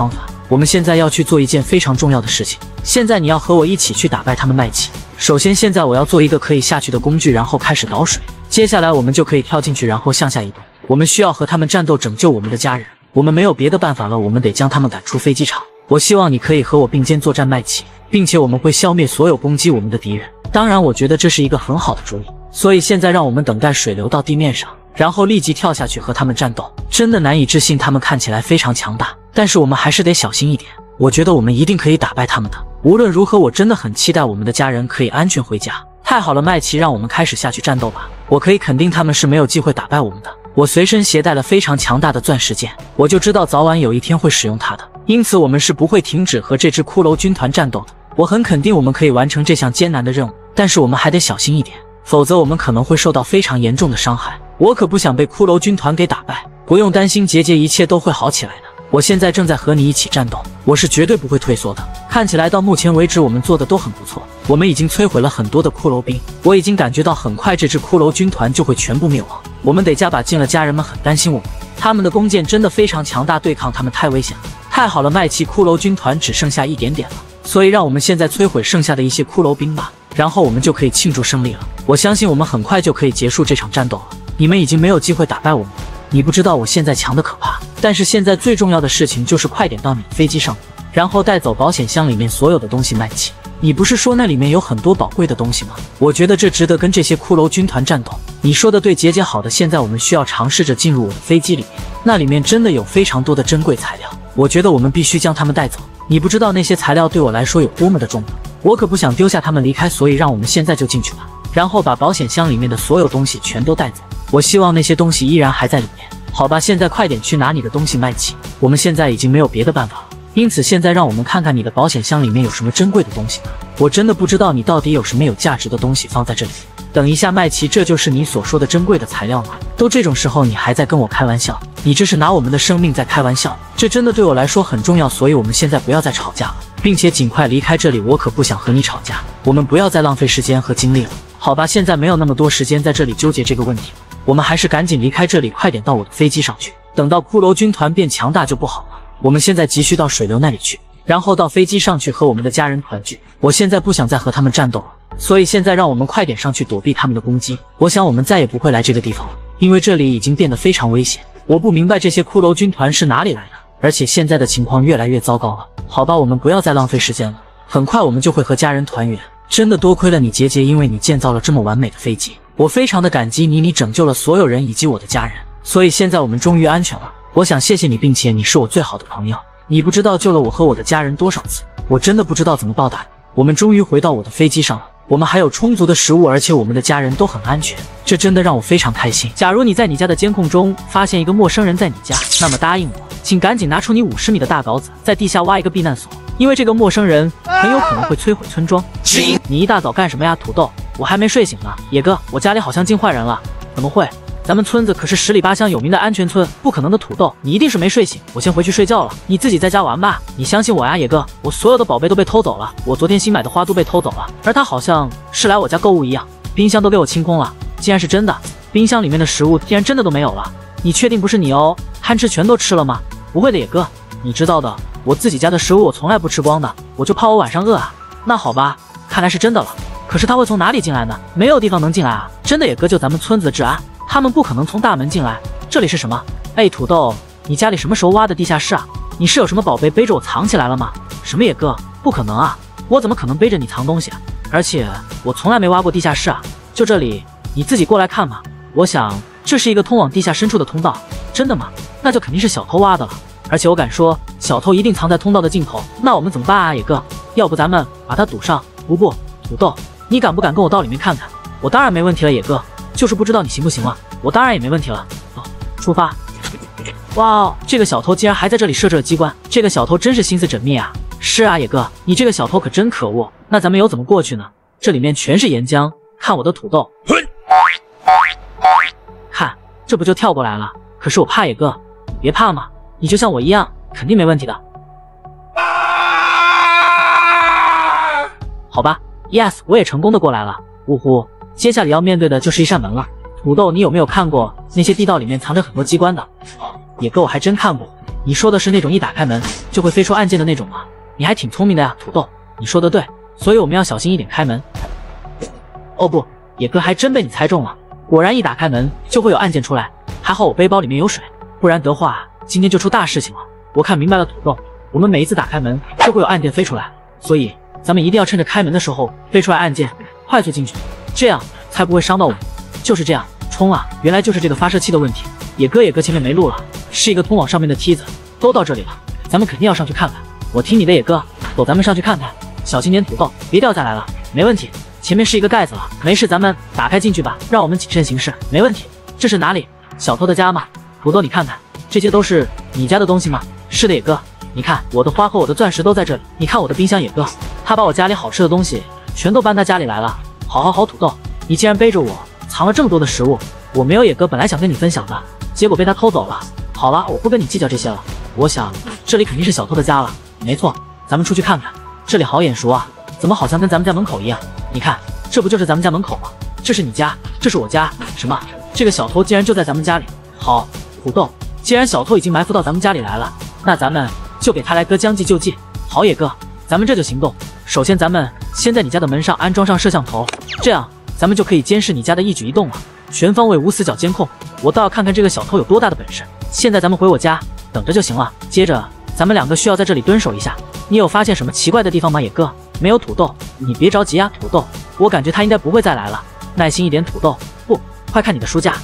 我们现在要去做一件非常重要的事情。现在你要和我一起去打败他们麦琪。首先，现在我要做一个可以下去的工具，然后开始导水。接下来我们就可以跳进去，然后向下移动。我们需要和他们战斗，拯救我们的家人。我们没有别的办法了，我们得将他们赶出飞机场。我希望你可以和我并肩作战麦琪，并且我们会消灭所有攻击我们的敌人。当然，我觉得这是一个很好的主意。所以现在让我们等待水流到地面上，然后立即跳下去和他们战斗。真的难以置信，他们看起来非常强大，但是我们还是得小心一点。我觉得我们一定可以打败他们的。无论如何，我真的很期待我们的家人可以安全回家。太好了，麦琪，让我们开始下去战斗吧。我可以肯定他们是没有机会打败我们的。我随身携带了非常强大的钻石剑，我就知道早晚有一天会使用它的，因此我们是不会停止和这支骷髅军团战斗的。我很肯定我们可以完成这项艰难的任务，但是我们还得小心一点，否则我们可能会受到非常严重的伤害。我可不想被骷髅军团给打败。不用担心，杰杰，一切都会好起来的。我现在正在和你一起战斗，我是绝对不会退缩的。看起来到目前为止我们做的都很不错，我们已经摧毁了很多的骷髅兵，我已经感觉到很快这支骷髅军团就会全部灭亡。我们得加把劲了，家人们很担心我们，他们的弓箭真的非常强大，对抗他们太危险了。太好了，麦琪，骷髅军团只剩下一点点了，所以让我们现在摧毁剩下的一些骷髅兵吧，然后我们就可以庆祝胜利了。我相信我们很快就可以结束这场战斗了，你们已经没有机会打败我们了。你不知道我现在强的可怕，但是现在最重要的事情就是快点到你的飞机上，然后带走保险箱里面所有的东西。麦琪，你不是说那里面有很多宝贵的东西吗？我觉得这值得跟这些骷髅军团战斗。你说的对，杰杰，好的，现在我们需要尝试着进入我的飞机里面，那里面真的有非常多的珍贵材料，我觉得我们必须将它们带走。你不知道那些材料对我来说有多么的重要，我可不想丢下他们离开，所以让我们现在就进去吧，然后把保险箱里面的所有东西全都带走。我希望那些东西依然还在里面。好吧，现在快点去拿你的东西，麦琪，我们现在已经没有别的办法了，因此现在让我们看看你的保险箱里面有什么珍贵的东西吧。我真的不知道你到底有什么有价值的东西放在这里。等一下，麦琪，这就是你所说的珍贵的材料吗？都这种时候你还在跟我开玩笑，你这是拿我们的生命在开玩笑。这真的对我来说很重要，所以我们现在不要再吵架了，并且尽快离开这里，我可不想和你吵架。我们不要再浪费时间和精力了，好吧？现在没有那么多时间在这里纠结这个问题，我们还是赶紧离开这里，快点到我的飞机上去。等到骷髅军团变强大就不好了。我们现在急需到水流那里去，然后到飞机上去和我们的家人团聚。我现在不想再和他们战斗了，所以现在让我们快点上去躲避他们的攻击。我想我们再也不会来这个地方了，因为这里已经变得非常危险。我不明白这些骷髅军团是哪里来的，而且现在的情况越来越糟糕了。好吧，我们不要再浪费时间了，很快我们就会和家人团圆。真的多亏了你，杰杰，因为你建造了这么完美的飞机，我非常的感激你，你拯救了所有人以及我的家人，所以现在我们终于安全了。我想谢谢你，并且你是我最好的朋友，你不知道救了我和我的家人多少次，我真的不知道怎么报答你。我们终于回到我的飞机上了，我们还有充足的食物，而且我们的家人都很安全，这真的让我非常开心。假如你在你家的监控中发现一个陌生人在你家，那么答应我，请赶紧拿出你五十米的大镐子，在地下挖一个避难所，因为这个陌生人很有可能会摧毁村庄。你一大早干什么呀，土豆？我还没睡醒呢。野哥，我家里好像进坏人了。怎么会？咱们村子可是十里八乡有名的安全村，不可能的。土豆，你一定是没睡醒，我先回去睡觉了，你自己在家玩吧。你相信我呀，野哥，我所有的宝贝都被偷走了，我昨天新买的花都被偷走了，而他好像是来我家购物一样，冰箱都给我清空了。竟然是真的，冰箱里面的食物竟然真的都没有了。你确定不是你哦？贪吃全都吃了吗？不会的，野哥，你知道的，我自己家的食物我从来不吃光的，我就怕我晚上饿啊。那好吧，看来是真的了。可是他会从哪里进来呢？没有地方能进来啊！真的，野哥，就咱们村子的治安，他们不可能从大门进来。这里是什么？哎，土豆，你家里什么时候挖的地下室啊？你是有什么宝贝背着我藏起来了吗？什么，野哥？不可能啊！我怎么可能背着你藏东西啊？而且我从来没挖过地下室啊！就这里，你自己过来看嘛。我想这是一个通往地下深处的通道。真的吗？那就肯定是小偷挖的了。而且我敢说，小偷一定藏在通道的尽头。那我们怎么办啊，野哥？要不咱们把它堵上？不不，土豆，你敢不敢跟我到里面看看？我当然没问题了，野哥，就是不知道你行不行了。我当然也没问题了。哦，出发！哇哦，这个小偷竟然还在这里设置了机关，这个小偷真是心思缜密啊！是啊，野哥，你这个小偷可真可恶。那咱们又怎么过去呢？这里面全是岩浆，看我的土豆！看，这不就跳过来了？可是我怕，野哥，你别怕嘛，你就像我一样，肯定没问题的。好吧 ，yes， 我也成功的过来了。呜呼，接下来要面对的就是一扇门了。土豆，你有没有看过那些地道里面藏着很多机关的？ 野哥我还真看过，你说的是那种一打开门就会飞出按键的那种吗？你还挺聪明的呀，土豆，你说的对，所以我们要小心一点开门。哦不，野哥还真被你猜中了，果然一打开门就会有按键出来，还好我背包里面有水，不然的话今天就出大事情了。我看明白了，土豆，我们每一次打开门就会有按键飞出来，所以咱们一定要趁着开门的时候飞出来按键，快速进去，这样才不会伤到我们。就是这样，冲啊！原来就是这个发射器的问题。野哥，野哥前面没路了，是一个通往上面的梯子，都到这里了，咱们肯定要上去看看。我听你的，野哥，走，咱们上去看看，小心点，土豆，别掉下来了。没问题，前面是一个盖子了，没事，咱们打开进去吧，让我们谨慎行事。没问题。这是哪里？小偷的家吗？土豆，你看看，这些都是你家的东西吗？是的，野哥，你看我的花和我的钻石都在这里。你看我的冰箱，野哥，他把我家里好吃的东西全都搬他家里来了。好好好，土豆，你竟然背着我藏了这么多的食物，我没有，野哥，本来想跟你分享的，结果被他偷走了。好了，我不跟你计较这些了。我想这里肯定是小偷的家了。没错，咱们出去看看。这里好眼熟啊，怎么好像跟咱们家门口一样？你看，这不就是咱们家门口吗？这是你家，这是我家。什么？这个小偷竟然就在咱们家里？好，土豆，既然小偷已经埋伏到咱们家里来了，那咱们就给他来个将计就计。好，野哥，咱们这就行动。首先，咱们先在你家的门上安装上摄像头，这样咱们就可以监视你家的一举一动了，全方位无死角监控。我倒要看看这个小偷有多大的本事。现在咱们回我家等着就行了。接着，咱们两个需要在这里蹲守一下。你有发现什么奇怪的地方吗，野哥？没有，土豆，你别着急啊，土豆，我感觉他应该不会再来了。耐心一点，土豆。不，快看你的书架。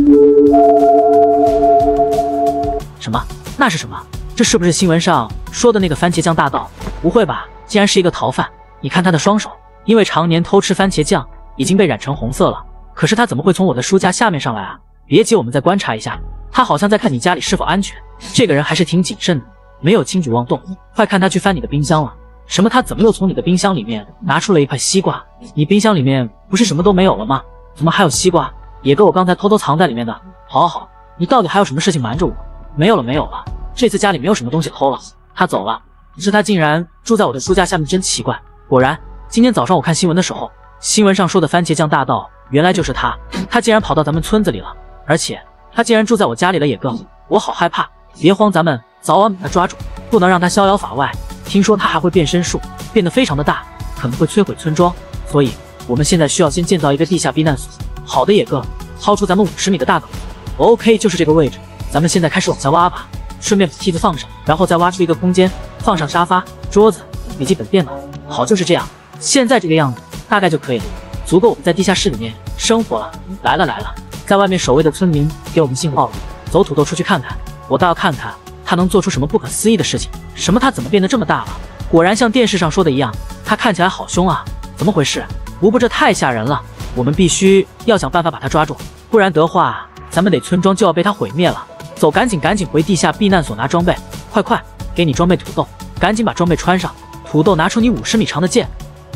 什么？那是什么？这是不是新闻上说的那个番茄酱大盗？不会吧，竟然是一个逃犯。你看他的双手，因为常年偷吃番茄酱，已经被染成红色了。可是他怎么会从我的书架下面上来啊？别急，我们再观察一下。他好像在看你家里是否安全。这个人还是挺谨慎的，没有轻举妄动。快看他去翻你的冰箱了。什么？他怎么又从你的冰箱里面拿出了一块西瓜？你冰箱里面不是什么都没有了吗？怎么还有西瓜？野哥，我刚才偷偷藏在里面的。好好好，你到底还有什么事情瞒着我？没有了没有了，这次家里没有什么东西偷了，他走了。可是他竟然住在我的书架下面，真奇怪。果然，今天早上我看新闻的时候，新闻上说的番茄酱大盗原来就是他。他竟然跑到咱们村子里了，而且他竟然住在我家里了。野哥，我好害怕。别慌，咱们早晚把他抓住，不能让他逍遥法外。听说他还会变身术，变得非常的大，可能会摧毁村庄，所以我们现在需要先建造一个地下避难所。好的，野哥，掏出咱们五十米的大口。OK， 就是这个位置。咱们现在开始往下挖吧，顺便把梯子放上，然后再挖出一个空间，放上沙发、桌子、笔记本电脑。好，就是这样。现在这个样子大概就可以了，足够我们在地下室里面生活了。来了来了，在外面守卫的村民给我们信号了。走，土豆，出去看看，我倒要看看他能做出什么不可思议的事情。什么？他怎么变得这么大了？果然像电视上说的一样，他看起来好凶啊！怎么回事？不不，这太吓人了，我们必须要想办法把他抓住，不然的话，咱们得村庄就要被他毁灭了。走，赶紧赶紧回地下避难所拿装备，快快，给你装备，土豆，赶紧把装备穿上。土豆，拿出你五十米长的剑。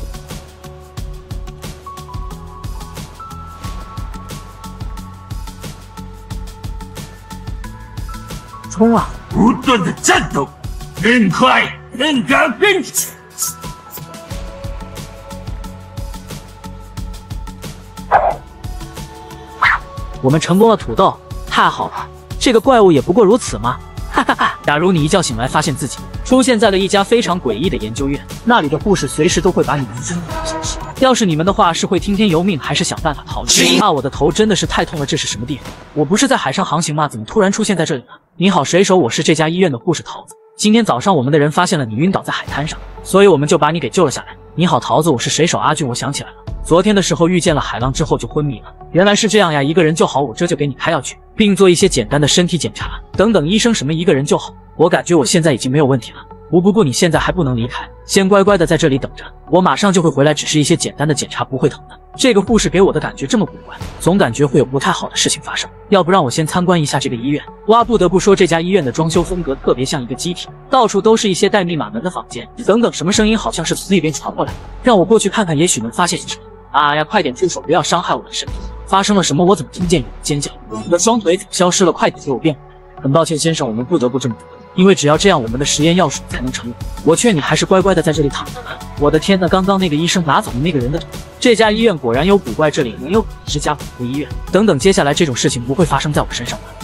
冲啊！ 不断的战斗，更快，更高，更…… 我们成功了，土豆，太好了！这个怪物也不过如此吗？哈哈哈！假如你一觉醒来发现自己出现在了一家非常诡异的研究院，那里的护士随时都会把你们扔到身上。要是你们的话，是会听天由命，还是想办法逃离？啊，我的头真的是太痛了！这是什么地方？我不是在海上航行吗？怎么突然出现在这里了？你好，水手，我是这家医院的护士桃子。今天早上我们的人发现了你晕倒在海滩上，所以我们就把你给救了下来。你好，桃子，我是水手阿俊。我想起来了，昨天的时候遇见了海浪之后就昏迷了。原来是这样呀，一个人就好，我这就给你开药去，并做一些简单的身体检查。等等，医生，什么一个人就好？我感觉我现在已经没有问题了。不不不，你现在还不能离开，先乖乖的在这里等着，我马上就会回来，只是一些简单的检查，不会疼的。这个护士给我的感觉这么古怪，总感觉会有不太好的事情发生。要不让我先参观一下这个医院？哇，不得不说这家医院的装修风格特别像一个机体，到处都是一些带密码门的房间。等等，什么声音好像是从那边传过来，让我过去看看，也许能发现些什么。啊呀，快点住手，不要伤害我的身体！发生了什么？我怎么听见有人尖叫？我的双腿怎么消失了？快点给我变回来！很抱歉，先生，我们不得不这么做。因为只要这样，我们的实验药水才能成功。我劝你还是乖乖的在这里躺着吧。我的天呐，刚刚那个医生拿走了那个人的头。这家医院果然有古怪，这里能有是家普通医院。等等，接下来这种事情不会发生在我身上吧？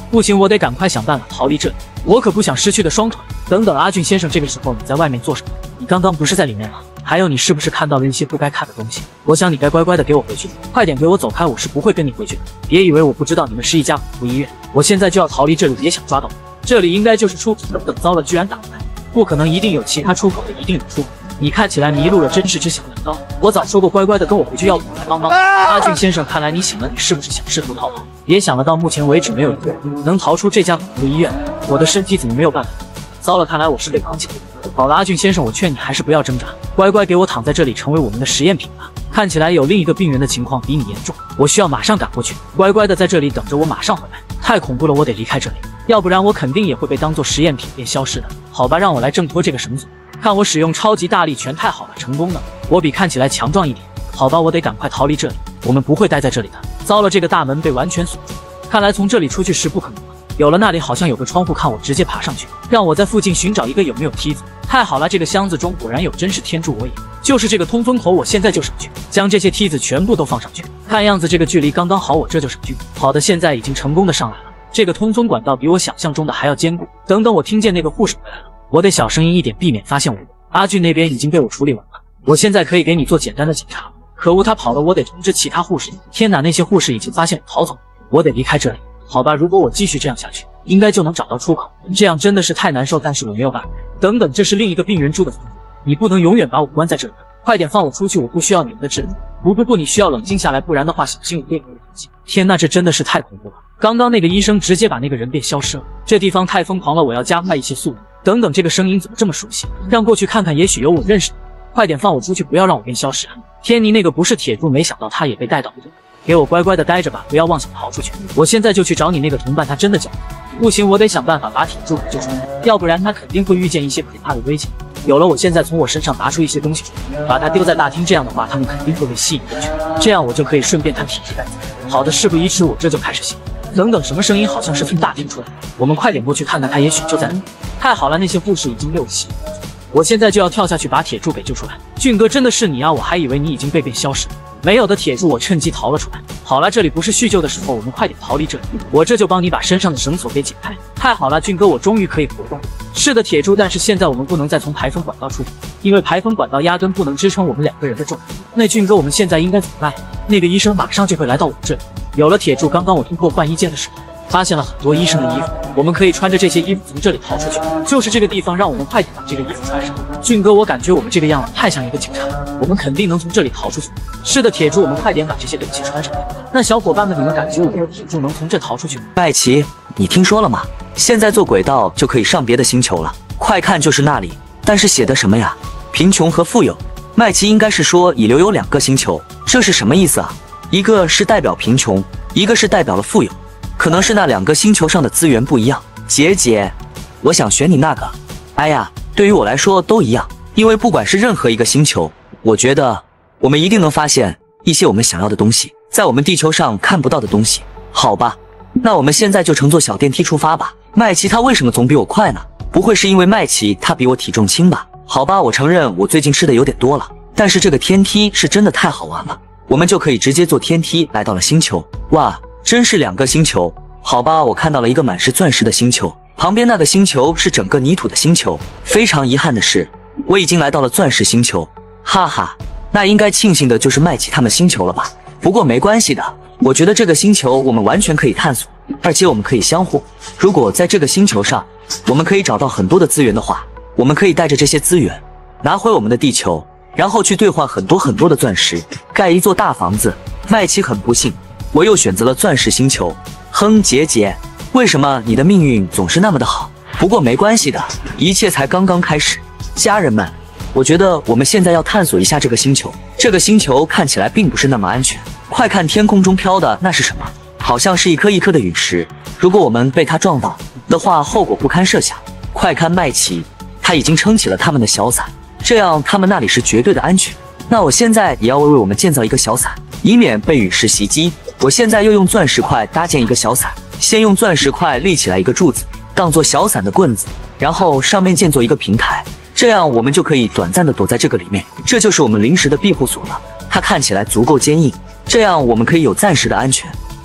不行，我得赶快想办法逃离这里，我可不想失去的双腿。等等，阿俊先生，这个时候你在外面做什么？你刚刚不是在里面吗？还有，你是不是看到了一些不该看的东西？我想你该乖乖的给我回去，快点给我走开！我是不会跟你回去的。别以为我不知道你们是一家恐怖医院，我现在就要逃离这里，别想抓到我。这里应该就是出口。等等，糟了，居然打不开，不可能，一定有其他出口的，一定有出口。你看起来迷路了，真是只小羊羔！我早说过，乖乖的跟我回去，要不我来帮帮你。阿俊先生，看来你醒了，你是不是想试图逃跑？别想了，到目前为止没有一个人能逃出这家恐怖医院。我的身体怎么没有办法？糟了，看来我是被绑起来了。好了，阿俊先生，我劝你还是不要挣扎，乖乖给我躺在这里，成为我们的实验品吧。看起来有另一个病人的情况比你严重，我需要马上赶过去，乖乖的在这里等着我，马上回来。太恐怖了，我得离开这里，要不然我肯定也会被当做实验品便消失的。好吧，让我来挣脱这个绳索，看我使用超级大力拳，太好了，成功了！我比看起来强壮一点。好吧，我得赶快逃离这里，我们不会待在这里的。糟了，这个大门被完全锁住，看来从这里出去是不可能了。有了，那里好像有个窗户，看我直接爬上去，让我在附近寻找一个有没有梯子。太好了，这个箱子中果然有，真是天助我也！就是这个通风口，我现在就上去，将这些梯子全部都放上去。看样子这个距离刚刚好，我这就上去。好的，现在已经成功的上来了。这个通风管道比我想象中的还要坚固。等等，我听见那个护士回来了，我得小声音一点，避免发现我。阿俊那边已经被我处理完了，我现在可以给你做简单的检查。可恶，他跑了，我得通知其他护士。天哪，那些护士已经发现我逃走了，我得离开这里。好吧，如果我继续这样下去，应该就能找到出口。这样真的是太难受，但是我没有办法。等等，这是另一个病人住的房子，你不能永远把我关在这里。快点放我出去，我不需要你们的治疗。不不不，你需要冷静下来，不然的话，小心我变回人机。天呐，这真的是太恐怖了！刚刚那个医生直接把那个人变消失了，这地方太疯狂了，我要加快一些速度。等等，这个声音怎么这么熟悉？让过去看看，也许有我认识的。快点放我出去，不要让我变消失啊！天尼那个不是铁柱，没想到他也被带到了。给我乖乖的待着吧，不要妄想逃出去！我现在就去找你那个同伴，他真的狡猾。不行，我得想办法把铁柱给救出来，要不然他肯定会遇见一些可怕的危险。有了，我现在从我身上拿出一些东西出来，把它丢在大厅，这样的话他们肯定会被吸引过去，这样我就可以顺便看体质带走。好的，事不宜迟，我这就开始行。等等，什么声音？好像是从大厅出来，我们快点过去看看，他也许就在那里。太好了，那些护士已经被我吸引过去，我现在就要跳下去把铁柱给救出来。俊哥，真的是你啊！我还以为你已经被变消失了。没有的，铁柱，我趁机逃了出来。好了，这里不是叙旧的时候，我们快点逃离这里。我这就帮你把身上的绳索给解开。太好了，俊哥，我终于可以活动了。是的，铁柱，但是现在我们不能再从排风管道出去，因为排风管道压根不能支撑我们两个人的重量。那俊哥，我们现在应该怎么办？那个医生马上就会来到我们这里。有了，铁柱，刚刚我通过换衣间的时候，发现了很多医生的衣服，我们可以穿着这些衣服从这里逃出去。就是这个地方，让我们快点把这个衣服穿上。俊哥，我感觉我们这个样子太像一个警察了，我们肯定能从这里逃出去。是的，铁柱，我们快点把这些东西穿上。那小伙伴们，你们感觉我们铁柱能从这逃出去吗？ 麦奇，你听说了吗？现在坐轨道就可以上别的星球了，快看，就是那里。但是写的什么呀？贫穷和富有。麦奇应该是说已留有两个星球，这是什么意思啊？一个是代表贫穷，一个是代表了富有。可能是那两个星球上的资源不一样。姐姐，我想选你那个。哎呀，对于我来说都一样，因为不管是任何一个星球，我觉得我们一定能发现一些我们想要的东西，在我们地球上看不到的东西。好吧，那我们现在就乘坐小电梯出发吧。麦奇他为什么总比我快呢？不会是因为麦奇他比我体重轻吧？好吧，我承认我最近吃的有点多了，但是这个天梯是真的太好玩了，我们就可以直接坐天梯来到了星球。哇，真是两个星球。好吧，我看到了一个满是钻石的星球，旁边那个星球是整个泥土的星球。非常遗憾的是，我已经来到了钻石星球。哈哈，那应该庆幸的就是麦奇他们星球了吧？不过没关系的，我觉得这个星球我们完全可以探索，而且我们可以相互。如果在这个星球上，我们可以找到很多的资源的话，我们可以带着这些资源拿回我们的地球，然后去兑换很多很多的钻石，盖一座大房子。麦奇很不幸，我又选择了钻石星球。哼，姐姐，为什么你的命运总是那么的好？不过没关系的，一切才刚刚开始。家人们，我觉得我们现在要探索一下这个星球。这个星球看起来并不是那么安全。快看，天空中飘的那是什么？好像是一颗一颗的陨石。如果我们被它撞到的话，后果不堪设想。快看，麦奇，他已经撑起了他们的小伞，这样他们那里是绝对的安全。那我现在也要为我们建造一个小伞，以免被陨石袭击。我现在又用钻石块搭建一个小伞，先用钻石块立起来一个柱子，当做小伞的棍子，然后上面建做一个平台，这样我们就可以短暂的躲在这个里面。这就是我们临时的庇护所了，它看起来足够坚硬，这样我们可以有暂时的安全。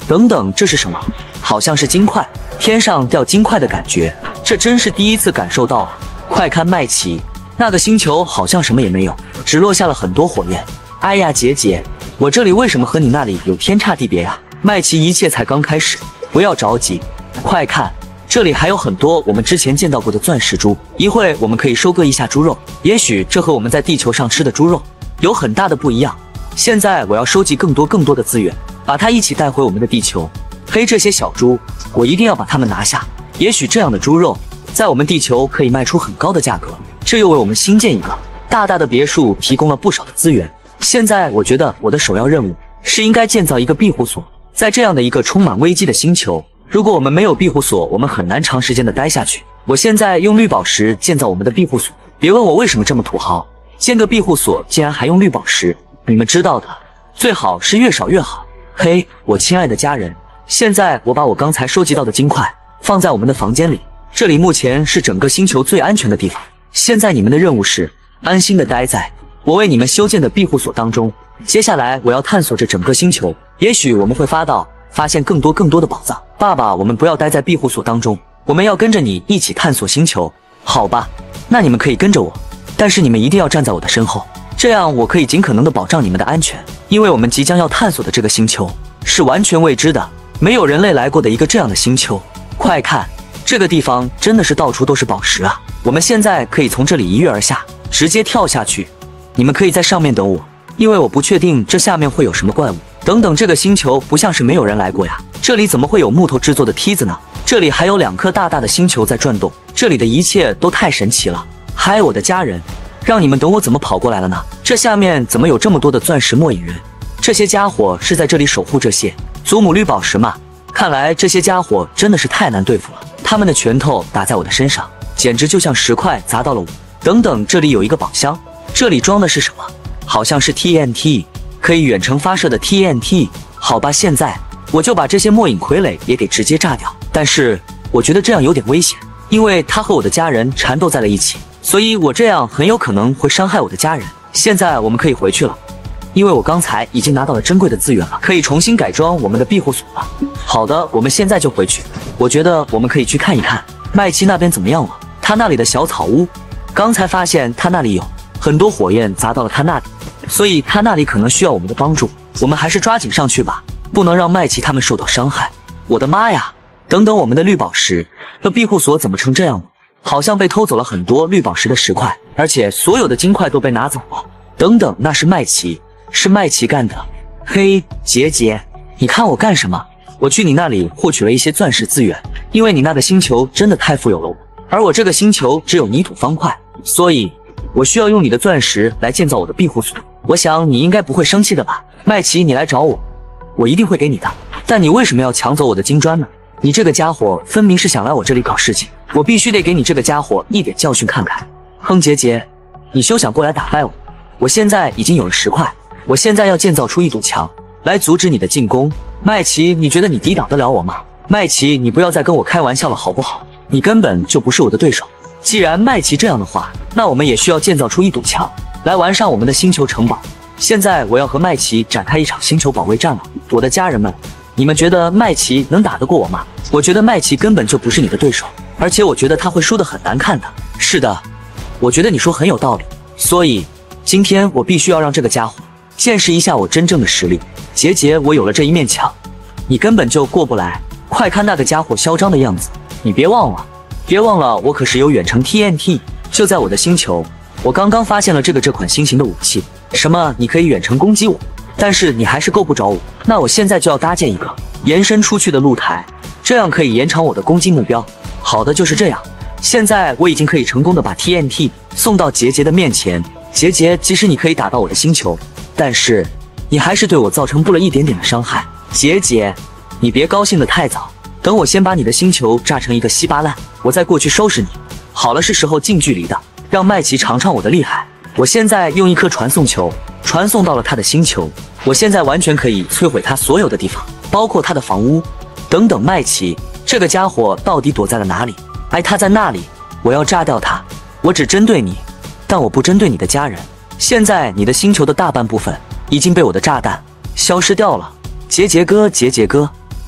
等等，这是什么？好像是金块，天上掉金块的感觉，这真是第一次感受到啊！快看麦琪，那个星球好像什么也没有，只落下了很多火焰。哎呀，姐姐，我这里为什么和你那里有天差地别呀？麦琪，一切才刚开始，不要着急，快看，这里还有很多我们之前见到过的钻石猪，一会我们可以收割一下猪肉，也许这和我们在地球上吃的猪肉有很大的不一样。现在我要收集更多更多的资源，把它一起带回我们的地球。嘿，这些小猪，我一定要把它们拿下。也许这样的猪肉在我们地球可以卖出很高的价格，这又为我们新建一个大大的别墅提供了不少的资源。现在我觉得我的首要任务是应该建造一个庇护所，在这样的一个充满危机的星球，如果我们没有庇护所，我们很难长时间的待下去。我现在用绿宝石建造我们的庇护所，别问我为什么这么土豪，建个庇护所竟然还用绿宝石，你们知道的，最好是越少越好。嘿，我亲爱的家人，现在我把我刚才收集到的金块放在我们的房间里，这里目前是整个星球最安全的地方。现在你们的任务是安心的待在我为你们修建的庇护所当中。接下来我要探索这整个星球，也许我们会发到发现更多更多的宝藏。爸爸，我们不要待在庇护所当中，我们要跟着你一起探索星球。好吧，那你们可以跟着我，但是你们一定要站在我的身后，这样我可以尽可能的保障你们的安全，因为我们即将要探索的这个星球是完全未知的，没有人类来过的一个这样的星球。快看，这个地方真的是到处都是宝石啊！我们现在可以从这里一跃而下，直接跳下去。你们可以在上面等我，因为我不确定这下面会有什么怪物。等等，这个星球不像是没有人来过呀，这里怎么会有木头制作的梯子呢？这里还有两颗大大的星球在转动，这里的一切都太神奇了。嗨，我的家人，让你们等我怎么跑过来了呢？这下面怎么有这么多的钻石末影人？这些家伙是在这里守护这些祖母绿宝石吗？看来这些家伙真的是太难对付了，他们的拳头打在我的身上，简直就像石块砸到了我。等等，这里有一个宝箱，这里装的是什么？好像是 T N T， 可以远程发射的 T N T。好吧，现在我就把这些末影傀儡也给直接炸掉。但是我觉得这样有点危险，因为他和我的家人缠斗在了一起，所以我这样很有可能会伤害我的家人。现在我们可以回去了，因为我刚才已经拿到了珍贵的资源了，可以重新改装我们的庇护所了。好的，我们现在就回去。我觉得我们可以去看一看麦琪那边怎么样了，他那里的小草屋，刚才发现他那里有很多火焰砸到了他那里，所以他那里可能需要我们的帮助。我们还是抓紧上去吧，不能让麦琪他们受到伤害。我的妈呀！等等，我们的绿宝石，这庇护所怎么成这样了？好像被偷走了很多绿宝石的石块，而且所有的金块都被拿走了。等等，那是麦琪，是麦琪干的。嘿，杰杰，你看我干什么？我去你那里获取了一些钻石资源，因为你那个星球真的太富有了我，而我这个星球只有泥土方块，所以我需要用你的钻石来建造我的庇护所。我想你应该不会生气的吧？麦琪，你来找我，我一定会给你的。但你为什么要抢走我的金砖呢？你这个家伙分明是想来我这里搞事情，我必须得给你这个家伙一点教训看看。哼，杰杰，你休想过来打败我！我现在已经有了石块，我现在要建造出一堵墙来阻止你的进攻。麦琪，你觉得你抵挡得了我吗？麦琪，你不要再跟我开玩笑了好不好？你根本就不是我的对手。既然麦琪这样的话，那我们也需要建造出一堵墙来完善我们的星球城堡。现在我要和麦琪展开一场星球保卫战了。我的家人们，你们觉得麦琪能打得过我吗？我觉得麦琪根本就不是你的对手，而且我觉得他会输得很难看的。是的，我觉得你说很有道理，所以今天我必须要让这个家伙见识一下我真正的实力。杰杰，我有了这一面墙，你根本就过不来。快看那个家伙嚣张的样子，你别忘了，别忘了，我可是有远程 T N T， 就在我的星球。我刚刚发现了这个这款新型的武器。什么？你可以远程攻击我，但是你还是够不着我。那我现在就要搭建一个延伸出去的露台，这样可以延长我的攻击目标。好的，就是这样。现在我已经可以成功的把 T N T 送到杰杰的面前。杰杰，即使你可以打到我的星球，但是你还是对我造成不了一点点的伤害。杰杰，你别高兴得太早，等我先把你的星球炸成一个稀巴烂，我再过去收拾你。好了，是时候近距离的让麦琪尝尝我的厉害。我现在用一颗传送球传送到了他的星球，我现在完全可以摧毁他所有的地方，包括他的房屋。等等，麦琪，这个家伙到底躲在了哪里？哎，他在那里，我要炸掉他。我只针对你，但我不针对你的家人。现在你的星球的大半部分已经被我的炸弹消失掉了。杰杰哥，杰杰哥，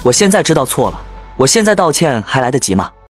我现在知道错了，我现在道歉还来得及吗？